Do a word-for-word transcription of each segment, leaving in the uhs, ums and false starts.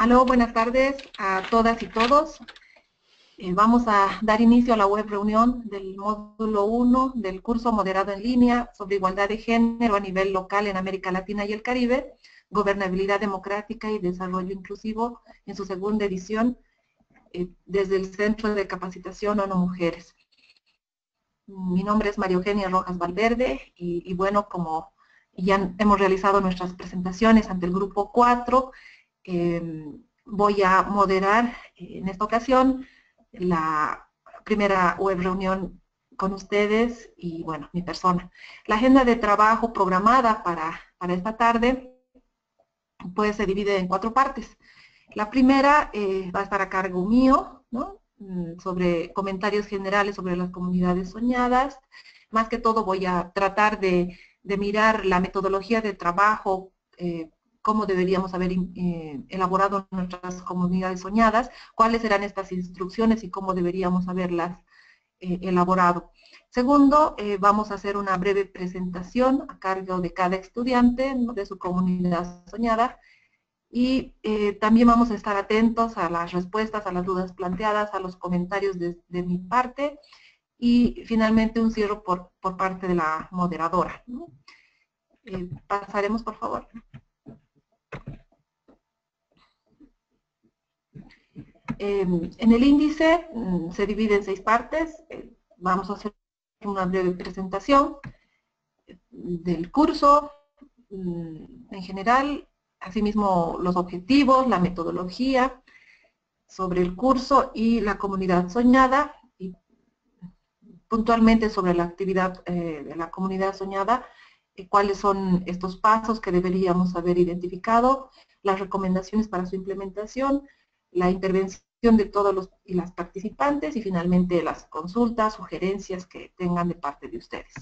Aló, buenas tardes a todas y todos. Eh, vamos a dar inicio a la web reunión del módulo uno del curso moderado en línea sobre igualdad de género a nivel local en América Latina y el Caribe, gobernabilidad democrática y desarrollo inclusivo, en su segunda edición, eh, desde el Centro de Capacitación ONU Mujeres. Mi nombre es María Eugenia Rojas Valverde y, y bueno, como ya hemos realizado nuestras presentaciones ante el grupo cuatro, eh, voy a moderar en esta ocasión la primera web reunión con ustedes y, bueno, mi persona. La agenda de trabajo programada para, para esta tarde pues se divide en cuatro partes. La primera eh, va a estar a cargo mío, ¿no? Sobre comentarios generales sobre las comunidades soñadas. Más que todo voy a tratar de, de mirar la metodología de trabajo, eh, cómo deberíamos haber eh, elaborado nuestras comunidades soñadas, cuáles serán estas instrucciones y cómo deberíamos haberlas eh, elaborado. Segundo, eh, vamos a hacer una breve presentación a cargo de cada estudiante, ¿no?, de su comunidad soñada. Y eh, también vamos a estar atentos a las respuestas, a las dudas planteadas, a los comentarios de, de mi parte y finalmente un cierre por, por parte de la moderadora, ¿no? Eh, pasaremos, por favor. Eh, en el índice mm, se divide en seis partes. Eh, vamos a hacer una breve presentación del curso mm, en general, asimismo los objetivos, la metodología sobre el curso y la comunidad soñada, y puntualmente sobre la actividad eh, de la comunidad soñada, eh, cuáles son estos pasos que deberíamos haber identificado, las recomendaciones para su implementación, la intervención de todos los y las participantes y finalmente las consultas, sugerencias que tengan de parte de ustedes.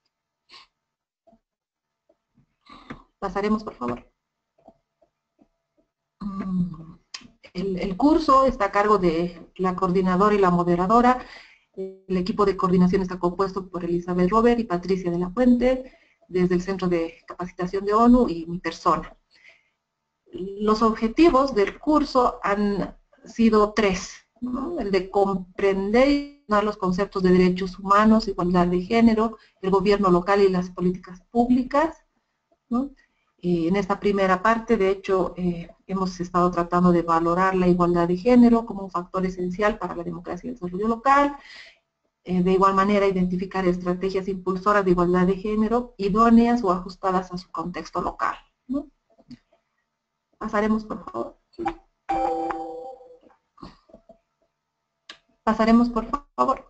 Pasaremos, por favor. El, el curso está a cargo de la coordinadora y la moderadora. El equipo de coordinación está compuesto por Elizabeth Robert y Patricia de la Fuente, desde el Centro de Capacitación de ONU y mi persona. Los objetivos del curso han sido tres, ¿no? El de comprender los conceptos de derechos humanos, igualdad de género, el gobierno local y las políticas públicas, ¿no? Eh, en esta primera parte, de hecho, eh, hemos estado tratando de valorar la igualdad de género como un factor esencial para la democracia y el desarrollo local. Eh, de igual manera, identificar estrategias impulsoras de igualdad de género idóneas o ajustadas a su contexto local, ¿no? Pasaremos, por favor. Pasaremos, por favor.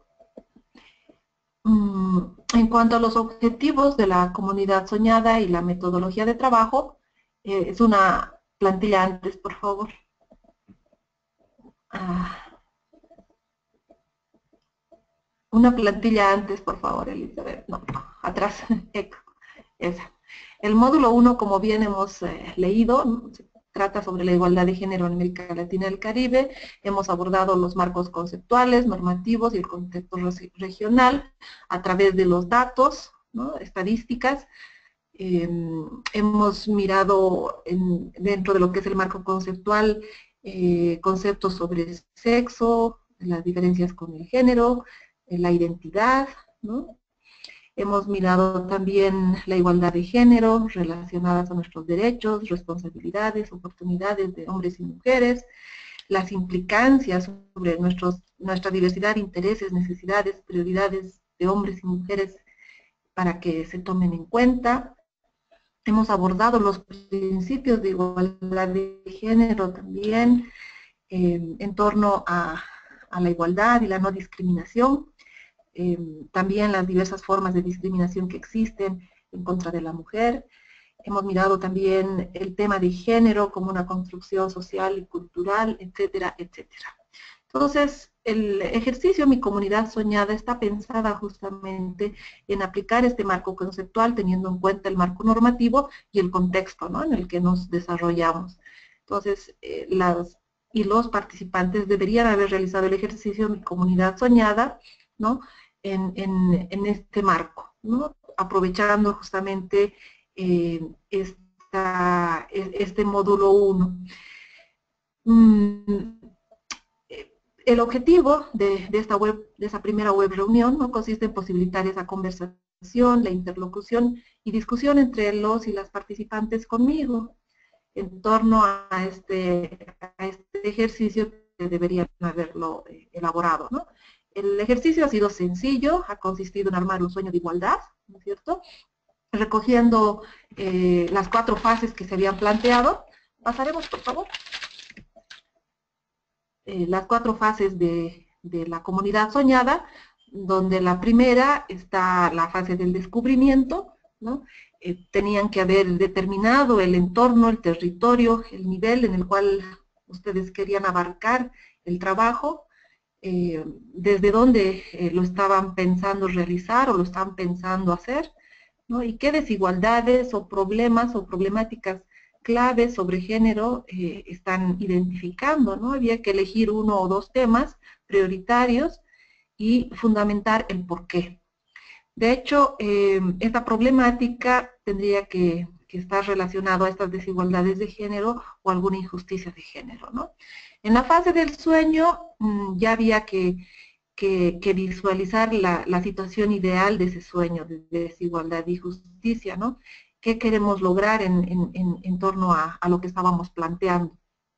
En cuanto a los objetivos de la comunidad soñada y la metodología de trabajo, eh, es una plantilla antes, por favor. Ah, una plantilla antes, por favor, Elizabeth. No, atrás. Esa. El módulo uno, como bien hemos eh, leído, ¿no?, se trata sobre la igualdad de género en América Latina y el Caribe. Hemos abordado los marcos conceptuales, normativos y el contexto regional a través de los datos, ¿no?, estadísticas. Eh, hemos mirado en, dentro de lo que es el marco conceptual, eh, conceptos sobre sexo, las diferencias con el género, eh, la identidad, ¿no? Hemos mirado también la igualdad de género relacionadas a nuestros derechos, responsabilidades, oportunidades de hombres y mujeres, las implicancias sobre nuestros, nuestra diversidad, intereses, necesidades, prioridades de hombres y mujeres para que se tomen en cuenta. Hemos abordado los principios de igualdad de género también eh, en torno a, a la igualdad y la no discriminación. Eh, también las diversas formas de discriminación que existen en contra de la mujer. Hemos mirado también el tema de género como una construcción social y cultural, etcétera, etcétera. Entonces, el ejercicio Mi Comunidad Soñada está pensada justamente en aplicar este marco conceptual teniendo en cuenta el marco normativo y el contexto, ¿no?, en el que nos desarrollamos. Entonces, eh, las y los participantes deberían haber realizado el ejercicio Mi Comunidad Soñada, ¿no?, En, en, en este marco, ¿no?, aprovechando justamente eh, esta, este módulo uno. Mm, el objetivo de, de, esta web, de esa primera web reunión, ¿no?, consiste en posibilitar esa conversación, la interlocución y discusión entre los y las participantes conmigo en torno a este, a este ejercicio que deberían haberlo eh, elaborado, ¿no? El ejercicio ha sido sencillo, ha consistido en armar un sueño de igualdad, ¿no es cierto?, recogiendo eh, las cuatro fases que se habían planteado. Pasaremos, por favor. Eh, las cuatro fases de, de la comunidad soñada, donde la primera está la fase del descubrimiento, ¿no? Eh, tenían que haber determinado el entorno, el territorio, el nivel en el cual ustedes querían abarcar el trabajo, eh, desde dónde eh, lo estaban pensando realizar o lo estaban pensando hacer, ¿no? Y qué desigualdades o problemas o problemáticas claves sobre género eh, están identificando, ¿no? Había que elegir uno o dos temas prioritarios y fundamentar el porqué. De hecho, eh, esta problemática tendría que, que estar relacionado a estas desigualdades de género o alguna injusticia de género, ¿no? En la fase del sueño mmm, ya había que Que, que, visualizar la, la situación ideal de ese sueño de, de desigualdad y justicia, ¿no? ¿Qué queremos lograr en, en, en, en torno a, a lo que estábamos planteando?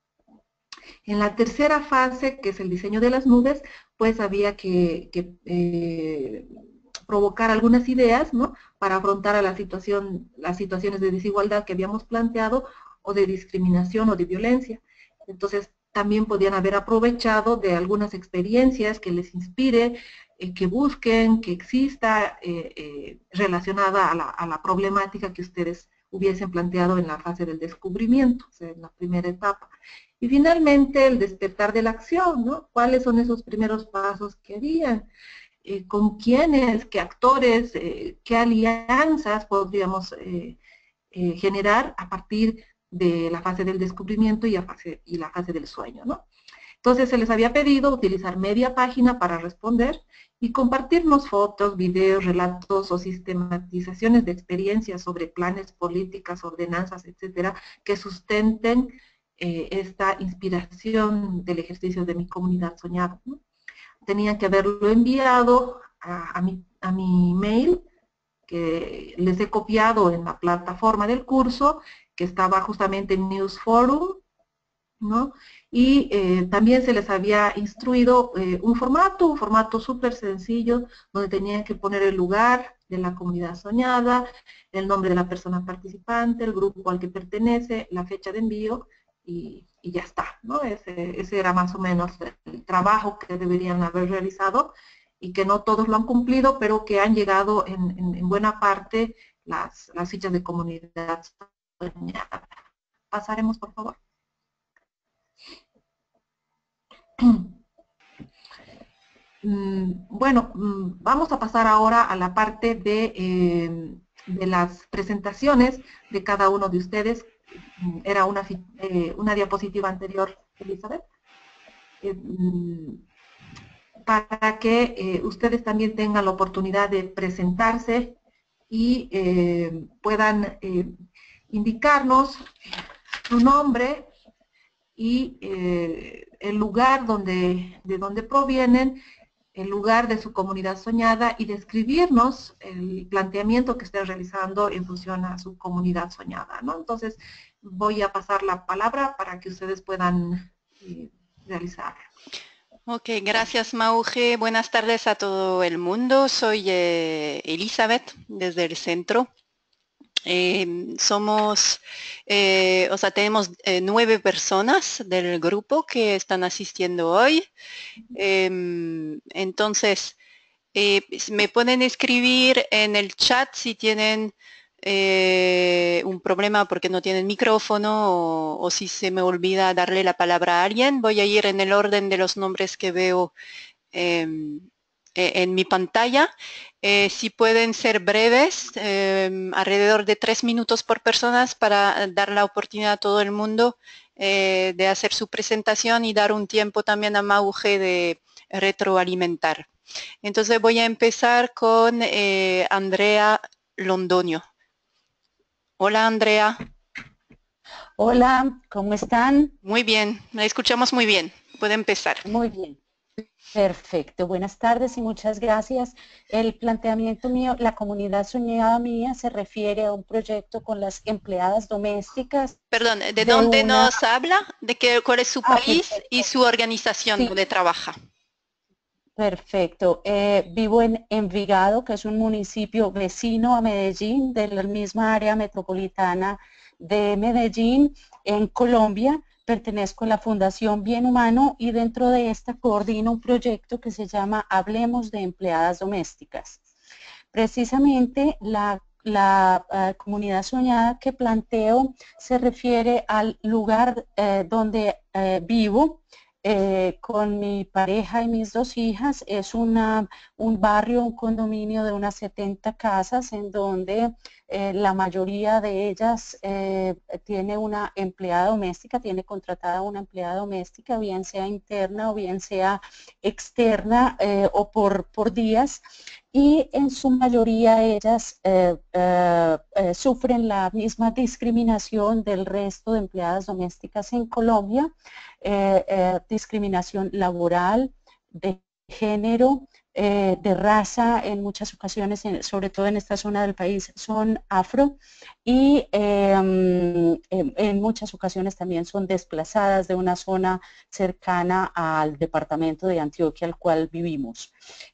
En la tercera fase, que es el diseño de las nubes, pues había que, que eh, provocar algunas ideas, ¿no?, para afrontar a la situación, las situaciones de desigualdad que habíamos planteado, o de discriminación o de violencia. Entonces, también podían haber aprovechado de algunas experiencias que les inspire, eh, que busquen, que exista eh, eh, relacionada a la, a la problemática que ustedes hubiesen planteado en la fase del descubrimiento, o sea, en la primera etapa. Y finalmente, el despertar de la acción, ¿no? ¿Cuáles son esos primeros pasos que harían? Eh, ¿Con quiénes, qué actores, eh, qué alianzas podríamos eh, eh, generar a partir de la fase del descubrimiento y, a fase, y la fase del sueño, ¿no? Entonces se les había pedido utilizar media página para responder y compartirnos fotos, videos, relatos o sistematizaciones de experiencias sobre planes, políticas, ordenanzas, etcétera, que sustenten eh, esta inspiración del ejercicio de mi comunidad soñada, ¿no? Tenían que haberlo enviado a, a, mi, a mi mail, que les he copiado en la plataforma del curso, que estaba justamente en News Forum, ¿no? Y eh, también se les había instruido eh, un formato, un formato súper sencillo, donde tenían que poner el lugar de la comunidad soñada, el nombre de la persona participante, el grupo al que pertenece, la fecha de envío, y, y ya está, ¿no? Ese, ese era más o menos el trabajo que deberían haber realizado, y que no todos lo han cumplido, pero que han llegado en, en, en buena parte las, las fichas de comunidad soñada. Pasaremos, por favor. Bueno, vamos a pasar ahora a la parte de, eh, de las presentaciones de cada uno de ustedes. Era una, eh, una diapositiva anterior, Elizabeth, eh, para que eh, ustedes también tengan la oportunidad de presentarse y eh, puedan eh, indicarnos su nombre y eh, el lugar donde, de donde provienen, el lugar de su comunidad soñada, y describirnos el planteamiento que estén realizando en función a su comunidad soñada, ¿no? Entonces, voy a pasar la palabra para que ustedes puedan eh, realizarlo. Ok, gracias Mauge. Buenas tardes a todo el mundo. Soy eh, Elizabeth, desde el centro. Eh, somos, eh, o sea, tenemos eh, nueve personas del grupo que están asistiendo hoy. Eh, entonces, eh, me pueden escribir en el chat si tienen eh, un problema porque no tienen micrófono, o, o si se me olvida darle la palabra a alguien. Voy a ir en el orden de los nombres que veo eh, en mi pantalla. Eh, si pueden ser breves, eh, alrededor de tres minutos por persona, para dar la oportunidad a todo el mundo eh, de hacer su presentación y dar un tiempo también a Mauge de retroalimentar. Entonces voy a empezar con eh, Andrea Londoño. Hola, Andrea. Hola, ¿cómo están? Muy bien, la escuchamos muy bien. Puede empezar. Muy bien, perfecto. Buenas tardes y muchas gracias. El planteamiento mío, la comunidad soñada mía, se refiere a un proyecto con las empleadas domésticas Perdón, ¿de de dónde una... nos habla? ¿De qué, cuál es su Ah, país y perfecto. su organización Sí, donde trabaja? perfecto. Eh, vivo en Envigado, que es un municipio vecino a Medellín, de la misma área metropolitana de Medellín, en Colombia. Pertenezco a la Fundación Bien Humano y dentro de esta coordino un proyecto que se llama Hablemos de Empleadas Domésticas. Precisamente la, la uh, comunidad soñada que planteo se refiere al lugar eh, donde eh, vivo, eh, con mi pareja y mis dos hijas. Es una, un barrio, un condominio de unas setenta casas en donde eh, la mayoría de ellas eh, tiene una empleada doméstica, tiene contratada una empleada doméstica, bien sea interna o bien sea externa eh, o por, por días. Y en su mayoría ellas eh, eh, eh, sufren la misma discriminación del resto de empleadas domésticas en Colombia, eh, eh, discriminación laboral, de género, eh, de raza. En muchas ocasiones, en, sobre todo en esta zona del país, son afro y eh, en, en muchas ocasiones también son desplazadas de una zona cercana al departamento de Antioquia al cual vivimos.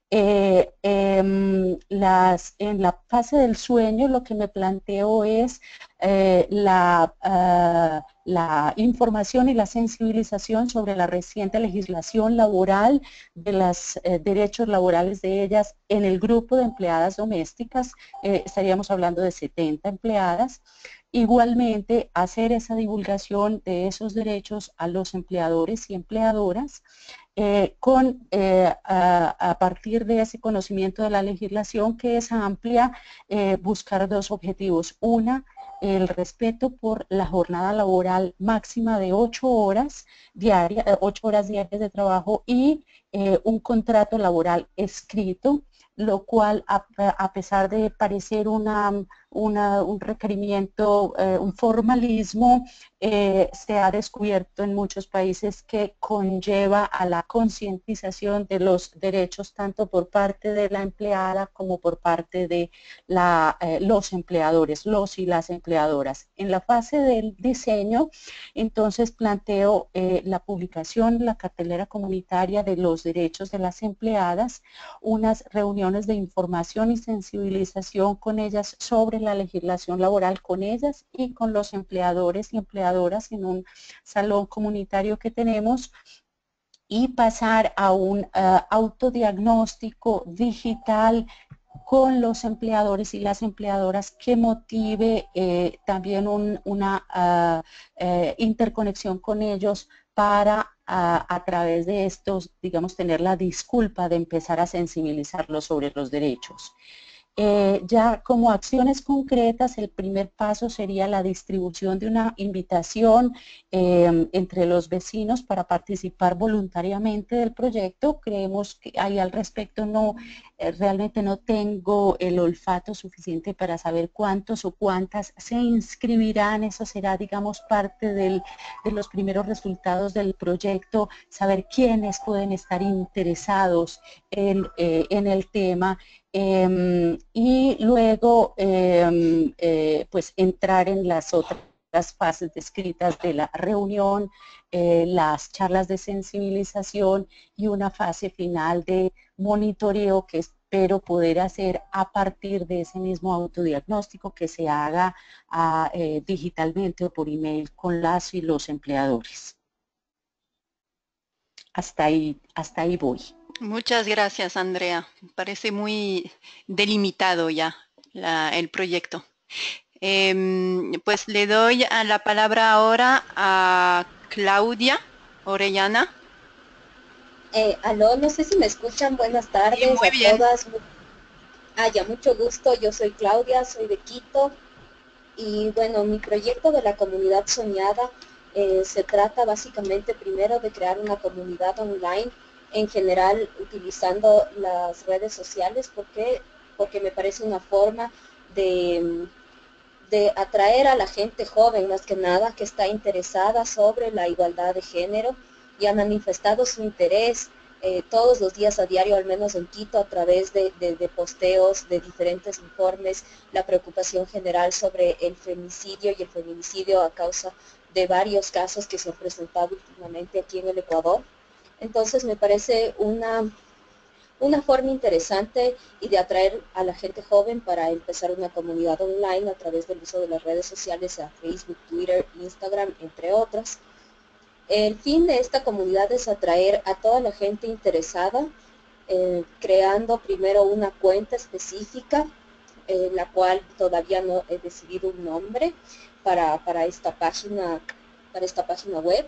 Eh, eh, las, en la fase del sueño lo que me planteo es eh, la, uh, la información y la sensibilización sobre la reciente legislación laboral, de los eh, derechos laborales de ellas en el grupo de empleadas domésticas. Eh, estaríamos hablando de setenta empleadas. Igualmente, hacer esa divulgación de esos derechos a los empleadores y empleadoras. Eh, con, eh, a, a, partir de ese conocimiento de la legislación, que es amplia, eh, buscar dos objetivos. Una, el respeto por la jornada laboral máxima de ocho horas diarias, ocho horas diarias de trabajo y eh, un contrato laboral escrito, lo cual, a, a pesar de parecer una, una, un requerimiento, eh, un formalismo, eh, se ha descubierto en muchos países que conlleva a la concientización de los derechos tanto por parte de la empleada como por parte de la, eh, los empleadores, los y las empleadoras. En la fase del diseño, entonces planteo eh, la publicación, la cartelera comunitaria de los derechos de las empleadas, unas reuniones de información y sensibilización con ellas sobre la legislación laboral, con ellas y con los empleadores y empleadoras en un salón comunitario que tenemos, y pasar a un uh, autodiagnóstico digital con los empleadores y las empleadoras que motive eh, también un, una uh, eh, interconexión con ellos para a, a través de estos, digamos, tener la disculpa de empezar a sensibilizarlos sobre los derechos. Eh, ya como acciones concretas, el primer paso sería la distribución de una invitación eh, entre los vecinos para participar voluntariamente del proyecto. Creemos que ahí al respecto no, eh, realmente no tengo el olfato suficiente para saber cuántos o cuántas se inscribirán. Eso será, digamos, parte del, de los primeros resultados del proyecto, saber quiénes pueden estar interesados en, eh, en el tema. Eh, y luego eh, eh, pues entrar en las otras fases descritas de la reunión, eh, las charlas de sensibilización y una fase final de monitoreo que espero poder hacer a partir de ese mismo autodiagnóstico que se haga a, eh, digitalmente o por email con las y los empleadores. Hasta ahí, hasta ahí voy. Muchas gracias, Andrea. Parece muy delimitado ya la, el proyecto. Eh, pues le doy a la palabra ahora a Claudia Orellana. Eh, aló, no sé si me escuchan. Buenas Sí, tardes muy a bien. todas. Ah, ya, mucho gusto. Yo soy Claudia, soy de Quito. Y bueno, mi proyecto de la comunidad soñada eh, se trata básicamente primero de crear una comunidad online, en general utilizando las redes sociales, porque, porque me parece una forma de, de atraer a la gente joven, más que nada, que está interesada sobre la igualdad de género y ha manifestado su interés eh, todos los días a diario, al menos en Quito, a través de, de, de posteos, de diferentes informes, la preocupación general sobre el femicidio y el feminicidio a causa de varios casos que se han presentado últimamente aquí en el Ecuador. Entonces me parece una, una forma interesante y de atraer a la gente joven para empezar una comunidad online a través del uso de las redes sociales, a Facebook, Twitter, Instagram, entre otras. El fin de esta comunidad es atraer a toda la gente interesada, eh, creando primero una cuenta específica, en eh, la cual todavía no he decidido un nombre para, para, esta página, para esta página web.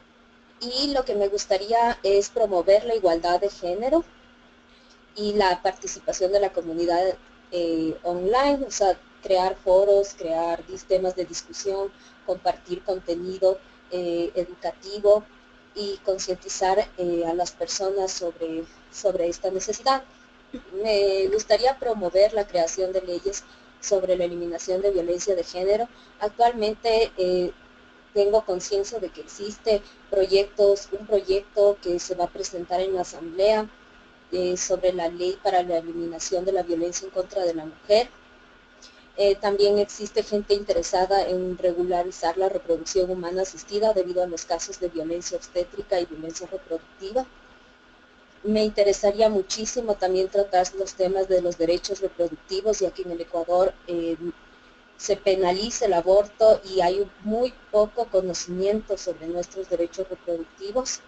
Y lo que me gustaría es promover la igualdad de género y la participación de la comunidad eh, online, o sea, crear foros, crear temas de discusión, compartir contenido eh, educativo y concientizar eh, a las personas sobre, sobre esta necesidad. Me gustaría promover la creación de leyes sobre la eliminación de violencia de género. Actualmente eh, tengo conciencia de que existe proyectos, un proyecto que se va a presentar en la Asamblea eh, sobre la ley para la eliminación de la violencia en contra de la mujer. Eh, también existe gente interesada en regularizar la reproducción humana asistida debido a los casos de violencia obstétrica y violencia reproductiva. Me interesaría muchísimo también tratar los temas de los derechos reproductivos, ya que en el Ecuador eh, se penaliza el aborto y hay muy poco conocimiento sobre nuestros derechos reproductivos.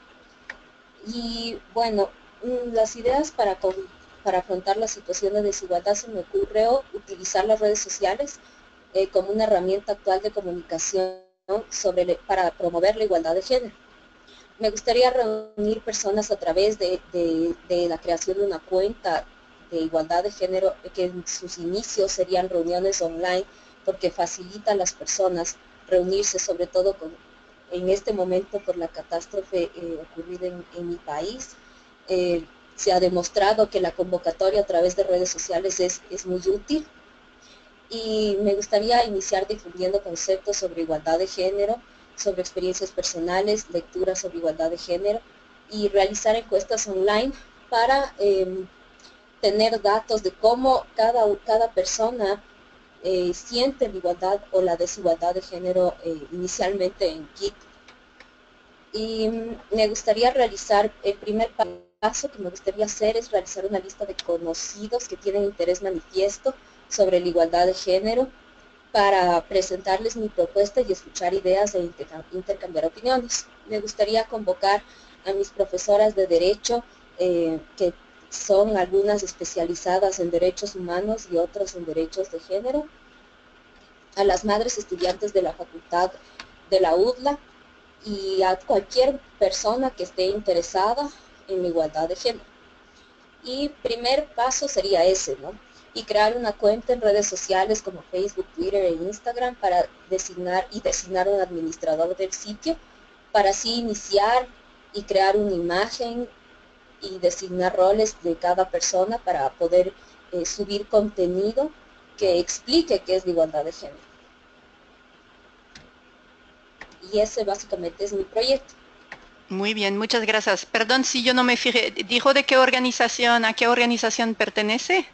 Y bueno, las ideas para, para afrontar la situación de desigualdad se me ocurrió utilizar las redes sociales eh, como una herramienta actual de comunicación sobre, para promover la igualdad de género. Me gustaría reunir personas a través de, de, de la creación de una cuenta de igualdad de género, que en sus inicios serían reuniones online, porque facilita a las personas reunirse, sobre todo con, en este momento por la catástrofe eh, ocurrida en, en mi país. Eh, se ha demostrado que la convocatoria a través de redes sociales es, es muy útil. Y me gustaría iniciar difundiendo conceptos sobre igualdad de género, sobre experiencias personales, lecturas sobre igualdad de género y realizar encuestas online para eh, tener datos de cómo cada, cada persona eh, siente la igualdad o la desigualdad de género eh, inicialmente en Quito. Y me gustaría realizar, el primer paso que me gustaría hacer es realizar una lista de conocidos que tienen interés manifiesto sobre la igualdad de género, para presentarles mi propuesta y escuchar ideas e intercambiar opiniones. Me gustaría convocar a mis profesoras de Derecho, eh, que son algunas especializadas en derechos humanos y otras en derechos de género, a las madres estudiantes de la facultad de la U D L A y a cualquier persona que esté interesada en la igualdad de género. Y primer paso sería ese, ¿no? Y crear una cuenta en redes sociales como Facebook, Twitter e Instagram para designar y designar un administrador del sitio, para así iniciar y crear una imagen y designar roles de cada persona para poder eh, subir contenido que explique qué es la igualdad de género. Y ese básicamente es mi proyecto. Muy bien, muchas gracias. Perdón si yo no me fijé, ¿dijo de qué organización, a qué organización pertenece?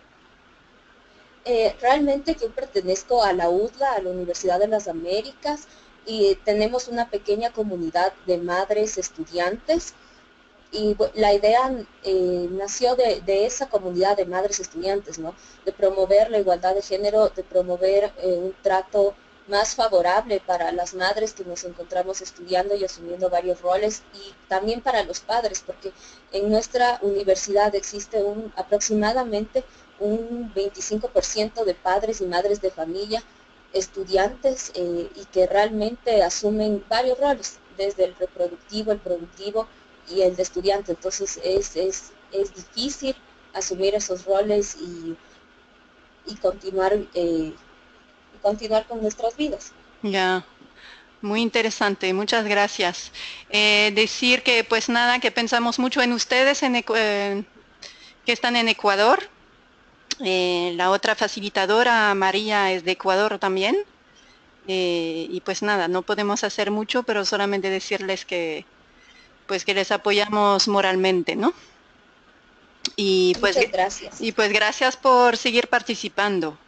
Eh, realmente yo pertenezco a la U D L A, a la Universidad de las Américas, y tenemos una pequeña comunidad de madres estudiantes, y la idea eh, nació de, de esa comunidad de madres estudiantes, ¿no? De promover la igualdad de género, de promover eh, un trato más favorable para las madres que nos encontramos estudiando y asumiendo varios roles, y también para los padres, porque en nuestra universidad existe un, aproximadamente un veinticinco por ciento de padres y madres de familia estudiantes eh, y que realmente asumen varios roles, desde el reproductivo, el productivo y el de estudiante. Entonces es, es, es difícil asumir esos roles y, y continuar, eh, continuar con nuestras vidas. Ya. Yeah. Muy interesante, muchas gracias. Eh, decir que pues nada, que pensamos mucho en ustedes en, eh, que están en Ecuador. Eh, la otra facilitadora, María, es de Ecuador también. Eh, y pues nada, no podemos hacer mucho, pero solamente decirles que, pues que les apoyamos moralmente, ¿no? Y pues, Muchas gracias. y pues gracias por seguir participando.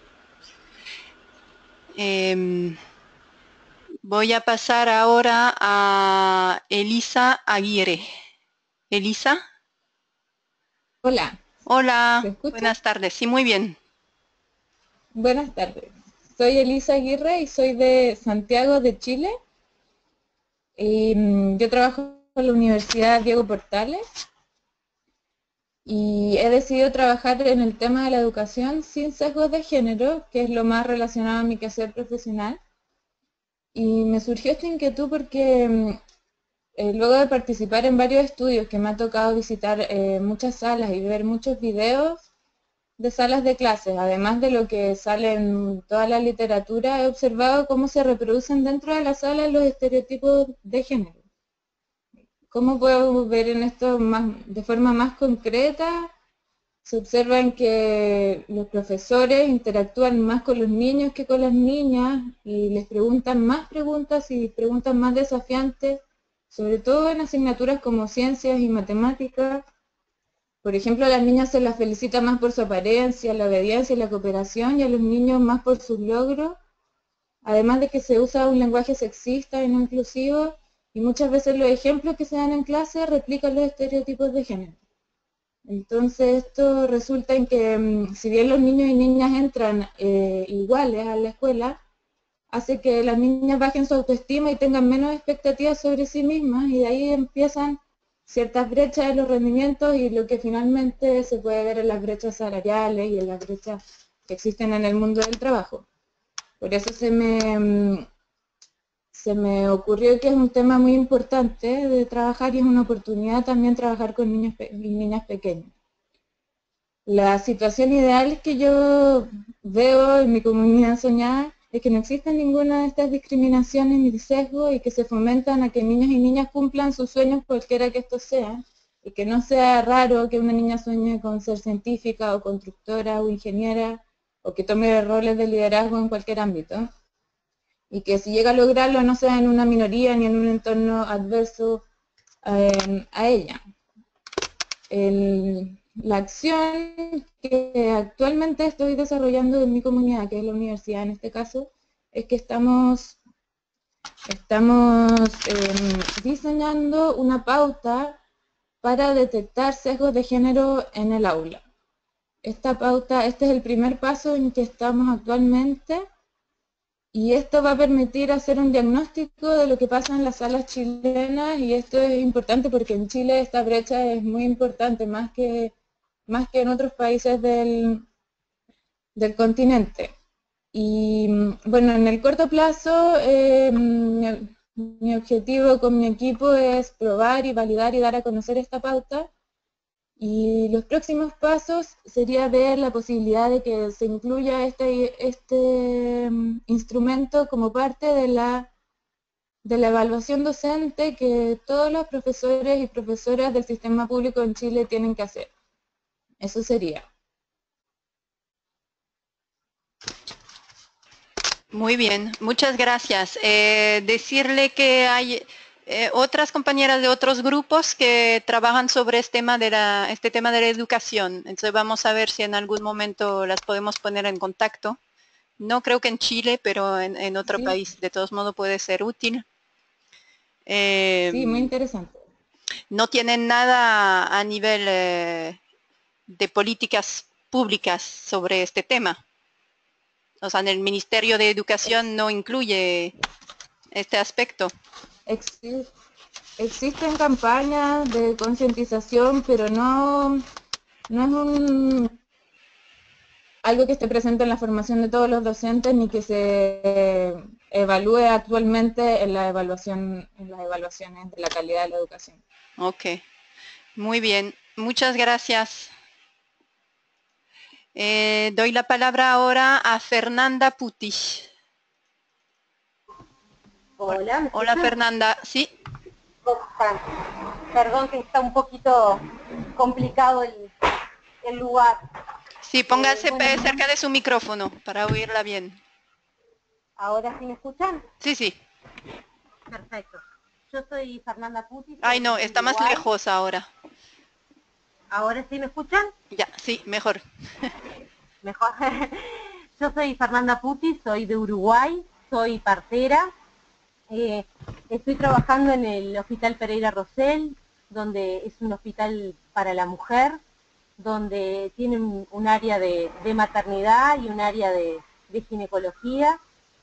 Eh, voy a pasar ahora a Elisa Aguirre. Elisa. Hola. Hola, ¿Se escucha? buenas tardes. Sí, muy bien. Buenas tardes. Soy Elisa Aguirre y soy de Santiago de Chile. Y, mm, yo trabajo en la Universidad Diego Portales y he decidido trabajar en el tema de la educación sin sesgos de género, que es lo más relacionado a mi quehacer profesional. Y me surgió esta inquietud porque mm, eh, luego de participar en varios estudios que me ha tocado visitar eh, muchas salas y ver muchos videos de salas de clases, además de lo que sale en toda la literatura, he observado cómo se reproducen dentro de la sala los estereotipos de género. ¿Cómo puedo ver en esto más, de forma más concreta? Se observan que los profesores interactúan más con los niños que con las niñas y les preguntan más preguntas y preguntas más desafiantes, sobre todo en asignaturas como ciencias y matemáticas. Por ejemplo, a las niñas se las felicita más por su apariencia, la obediencia y la cooperación, y a los niños más por sus logros, además de que se usa un lenguaje sexista y no inclusivo, y muchas veces los ejemplos que se dan en clase replican los estereotipos de género. Entonces esto resulta en que, si bien los niños y niñas entran eh, iguales a la escuela, hace que las niñas bajen su autoestima y tengan menos expectativas sobre sí mismas, y de ahí empiezan ciertas brechas en los rendimientos y lo que finalmente se puede ver en las brechas salariales y en las brechas que existen en el mundo del trabajo. Por eso se me, se me ocurrió que es un tema muy importante de trabajar y es una oportunidad también trabajar con niños y niñas pequeños. La situación ideal que yo veo en mi comunidad soñada es que no exista ninguna de estas discriminaciones ni sesgos y que se fomentan a que niños y niñas cumplan sus sueños cualquiera que estos sean, y que no sea raro que una niña sueñe con ser científica o constructora o ingeniera o que tome roles de liderazgo en cualquier ámbito, y que si llega a lograrlo no sea en una minoría ni en un entorno adverso eh, a ella. El, la acción que actualmente estoy desarrollando en mi comunidad, que es la universidad en este caso, es que estamos, estamos eh, diseñando una pauta para detectar sesgos de género en el aula. Esta pauta, este es el primer paso en que estamos actualmente, y esto va a permitir hacer un diagnóstico de lo que pasa en las salas chilenas, y esto es importante porque en Chile esta brecha es muy importante, más que, más que en otros países del, del continente. Y bueno, en el corto plazo, eh, mi, mi objetivo con mi equipo es probar y validar y dar a conocer esta pauta. Y los próximos pasos sería ver la posibilidad de que se incluya este, este instrumento como parte de la, de la evaluación docente que todos los profesores y profesoras del sistema público en Chile tienen que hacer. Eso sería. Muy bien, muchas gracias. Eh, decirle que hay eh, otras compañeras de otros grupos que trabajan sobre este tema, de la, este tema de la educación. Entonces vamos a ver si en algún momento las podemos poner en contacto. No creo que en Chile, pero en, en otro Sí. país. De todos modos puede ser útil. Eh, Sí, muy interesante. no tienen nada a nivel eh, de políticas públicas sobre este tema. O sea, en el Ministerio de Educación no incluye este aspecto. Existe, existen campañas de concientización, pero no, no es un, algo que esté presente en la formación de todos los docentes ni que se evalúe actualmente en la evaluación, en las evaluaciones de la calidad de la educación. Ok, muy bien. Muchas gracias. Eh, doy la palabra ahora a Fernanda Puti. Hola, ¿me Hola escuchan? Fernanda, sí. ¿Cómo están? Perdón que está un poquito complicado el, el lugar. Sí, póngase Eh, bueno, cerca de su micrófono para oírla bien. ¿ahora sí me escuchan? Sí, sí. Perfecto. Yo soy Fernanda Puti, Ay, soy no, de está más Uruguay. lejos ahora. ¿Ahora sí me escuchan? Ya, sí, mejor. Mejor. Yo soy Fernanda Puti, soy de Uruguay, soy partera. Eh, estoy trabajando en el Hospital Pereira Rosell, donde es un hospital para la mujer, donde tienen un área de, de maternidad y un área de, de ginecología.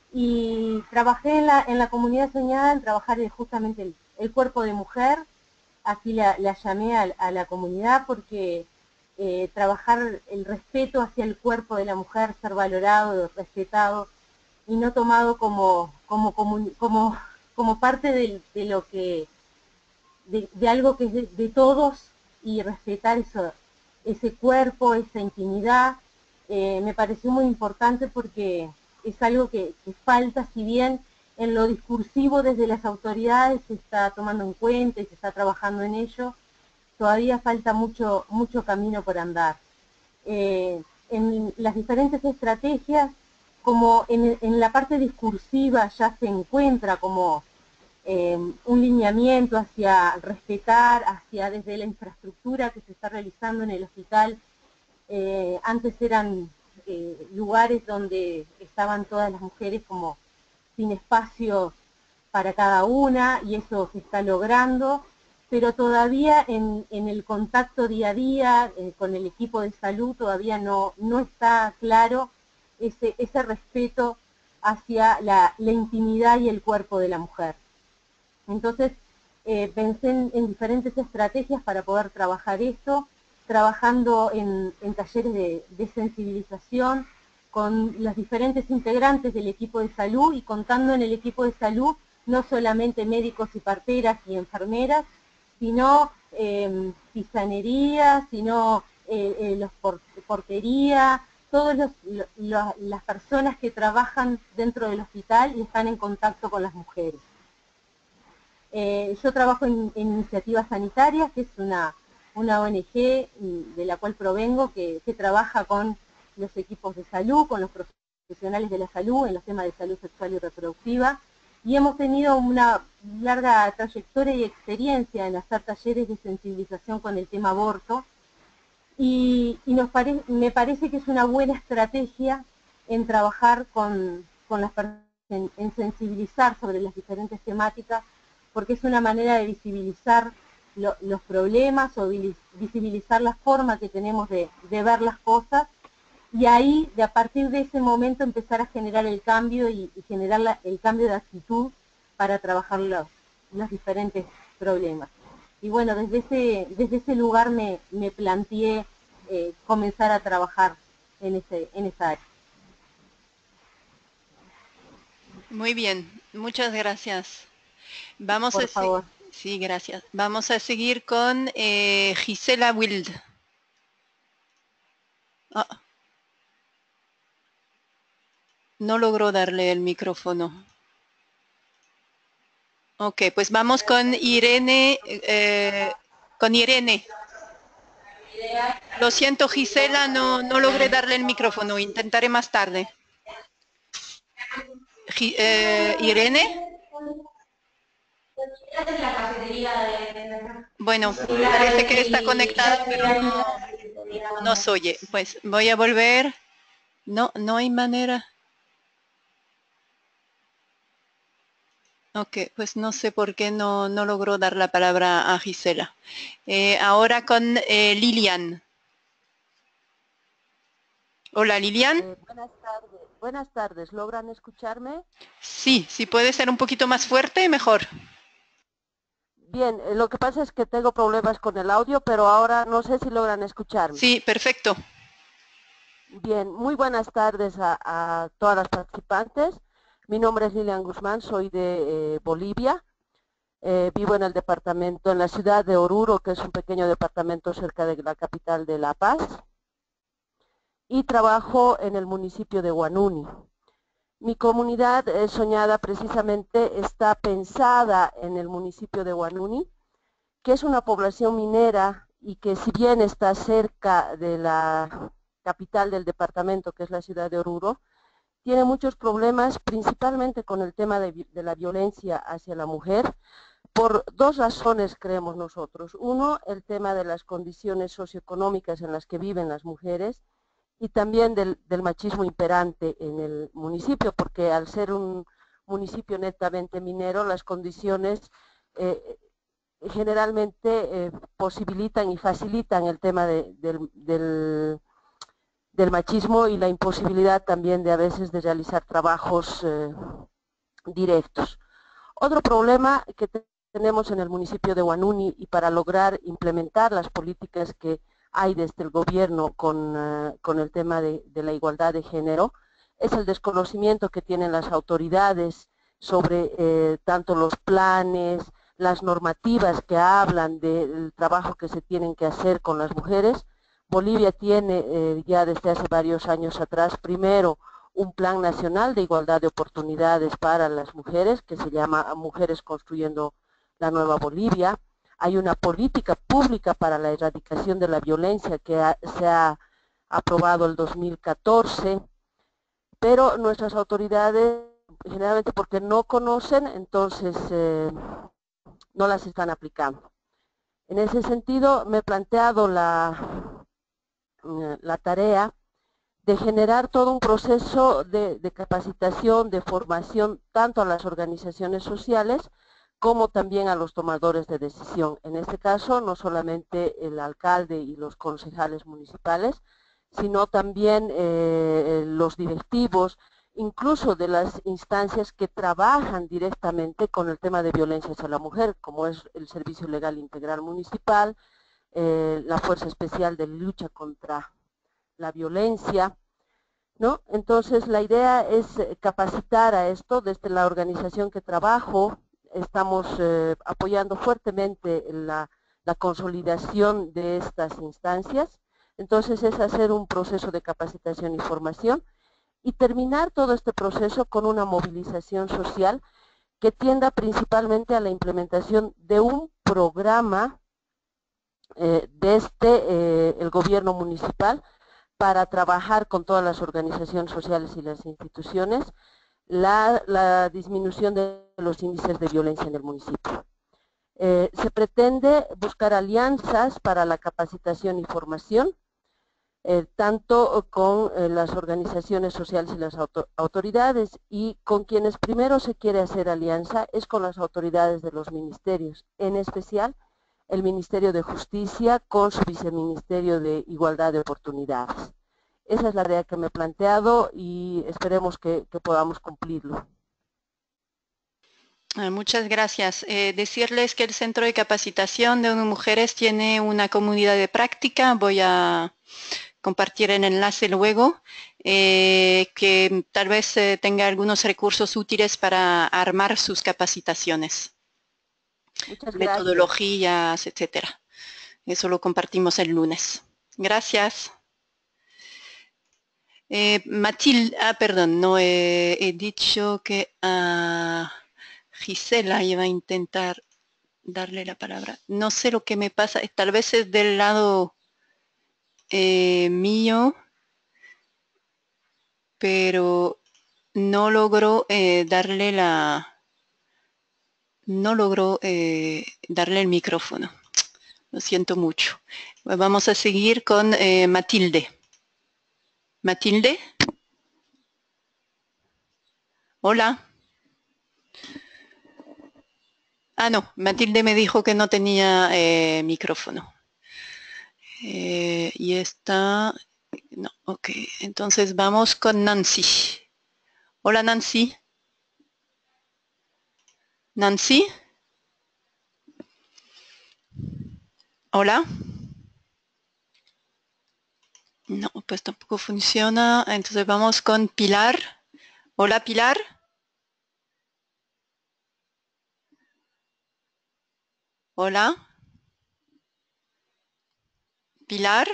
Y trabajé en la, en la comunidad soñada en trabajar justamente el, el cuerpo de mujer, así la, la llamé a, a la comunidad porque eh, trabajar el respeto hacia el cuerpo de la mujer, ser valorado, respetado y no tomado como, como, como, como, como parte de, de lo que, de, de algo que es de, de todos y respetar eso, ese cuerpo, esa intimidad, eh, me pareció muy importante porque es algo que, que falta, si bien en lo discursivo desde las autoridades se está tomando en cuenta y se está trabajando en ello, todavía falta mucho, mucho camino por andar. Eh, en las diferentes estrategias, como en, en la parte discursiva ya se encuentra como eh, un lineamiento hacia respetar, hacia desde la infraestructura que se está realizando en el hospital. Eh, antes eran eh, lugares donde estaban todas las mujeres como sin espacio para cada una y eso se está logrando, pero todavía en, en el contacto día a día eh, con el equipo de salud todavía no, no está claro ese, ese respeto hacia la, la intimidad y el cuerpo de la mujer. Entonces eh, pensé en, en diferentes estrategias para poder trabajar esto, trabajando en, en talleres de, de sensibilización con los diferentes integrantes del equipo de salud y contando en el equipo de salud no solamente médicos y parteras y enfermeras, sino eh, tisanería, sino eh, eh, los por, portería, todas los, lo, las personas que trabajan dentro del hospital y están en contacto con las mujeres. Eh, yo trabajo en, en Iniciativas Sanitarias, que es una, una O N G de la cual provengo, que, que trabaja con los equipos de salud, con los profesionales de la salud, en los temas de salud sexual y reproductiva, y hemos tenido una larga trayectoria y experiencia en hacer talleres de sensibilización con el tema aborto, y, y nos pare, me parece que es una buena estrategia en trabajar con, con las personas, en, en sensibilizar sobre las diferentes temáticas, porque es una manera de visibilizar lo, los problemas o visibilizar la forma que tenemos de, de ver las cosas, y ahí, de a partir de ese momento, empezar a generar el cambio y, y generar la, el cambio de actitud para trabajar los, los diferentes problemas. Y bueno, desde ese, desde ese lugar me, me planteé eh, comenzar a trabajar en, ese, en esa área. Muy bien, muchas gracias. Vamos Por a favor. Sí, gracias. Vamos a seguir con eh, Gisela Wild. Oh. No logró darle el micrófono. Ok, pues vamos con Irene. Eh, con Irene. Lo siento, Gisela, no, no logré darle el micrófono. Intentaré más tarde. G eh, Irene. Bueno, parece que está conectada, pero no, no se oye. Pues voy a volver. No, no hay manera. Ok, pues no sé por qué no, no logró dar la palabra a Gisela. Eh, ahora con eh, Lilian. Hola, Lilian. Eh, buenas tardes. Buenas tardes. ¿Logran escucharme? Sí, si puede ser un poquito más fuerte, mejor. Bien, eh, lo que pasa es que tengo problemas con el audio, pero ahora no sé si logran escucharme. Sí, perfecto. Bien, muy buenas tardes a, a todas las participantes. Mi nombre es Lilian Guzmán, soy de eh, Bolivia. Eh, vivo en el departamento, en la ciudad de Oruro, que es un pequeño departamento cerca de la capital de La Paz. Y trabajo en el municipio de Huanuni. Mi comunidad eh, soñada precisamente está pensada en el municipio de Huanuni, que es una población minera y que si bien está cerca de la, capital del departamento, que es la ciudad de Oruro, tiene muchos problemas, principalmente con el tema de, de la violencia hacia la mujer, por dos razones creemos nosotros. Uno, el tema de las condiciones socioeconómicas en las que viven las mujeres, y también del, del machismo imperante en el municipio, porque al ser un municipio netamente minero, las condiciones eh, generalmente eh, posibilitan y facilitan el tema de, del, del, del machismo y la imposibilidad también de a veces de realizar trabajos eh, directos. Otro problema que tenemos en el municipio de Huanuni, y para lograr implementar las políticas que hay desde el gobierno con, uh, con el tema de, de la igualdad de género, es el desconocimiento que tienen las autoridades sobre eh, tanto los planes, las normativas que hablan del trabajo que se tienen que hacer con las mujeres. Bolivia tiene eh, ya desde hace varios años atrás, primero, un plan nacional de igualdad de oportunidades para las mujeres, que se llama Mujeres Construyendo la Nueva Bolivia. Hay una política pública para la erradicación de la violencia que ha, se ha aprobado el dos mil catorce, pero nuestras autoridades, generalmente porque no conocen, entonces eh, no las están aplicando. En ese sentido, me he planteado la, la tarea de generar todo un proceso de, de capacitación, de formación, tanto a las organizaciones sociales, como también a los tomadores de decisión. En este caso, no solamente el alcalde y los concejales municipales, sino también eh, los directivos, incluso de las instancias que trabajan directamente con el tema de violencia hacia la mujer, como es el Servicio Legal Integral Municipal, eh, la Fuerza Especial de Lucha contra la Violencia, ¿no? Entonces, la idea es capacitar a esto. Desde la organización que trabajo, estamos eh, apoyando fuertemente la, la consolidación de estas instancias. Entonces es hacer un proceso de capacitación y formación y terminar todo este proceso con una movilización social que tienda principalmente a la implementación de un programa eh, desde eh, el gobierno municipal para trabajar con todas las organizaciones sociales y las instituciones La, la disminución de los índices de violencia en el municipio. Eh, se pretende buscar alianzas para la capacitación y formación, eh, tanto con eh, las organizaciones sociales y las auto autoridades, y con quienes primero se quiere hacer alianza es con las autoridades de los ministerios, en especial el Ministerio de Justicia con su Viceministerio de Igualdad de Oportunidades. Esa es la tarea que me he planteado y esperemos que, que podamos cumplirlo. Muchas gracias. Eh, decirles que el Centro de Capacitación de Mujeres tiene una comunidad de práctica. Voy a compartir el enlace luego, eh, que tal vez eh, tenga algunos recursos útiles para armar sus capacitaciones. Muchas Metodologías, etcétera. Eso lo compartimos el lunes. Gracias. Eh, Matilde, ah, perdón, no eh, he dicho que a Gisela iba a intentar darle la palabra. No sé lo que me pasa, tal vez es del lado eh, mío, pero no logró eh, darle la, no logró eh, darle el micrófono. Lo siento mucho. Vamos a seguir con eh, Matilde. Matilde. Hola. Ah, no, Matilde me dijo que no tenía eh, micrófono. Eh, y está... No, ok. Entonces vamos con Nancy. Hola, Nancy. Nancy. Hola. No, pues tampoco funciona. Entonces vamos con Pilar. Hola, Pilar. Hola. Pilar.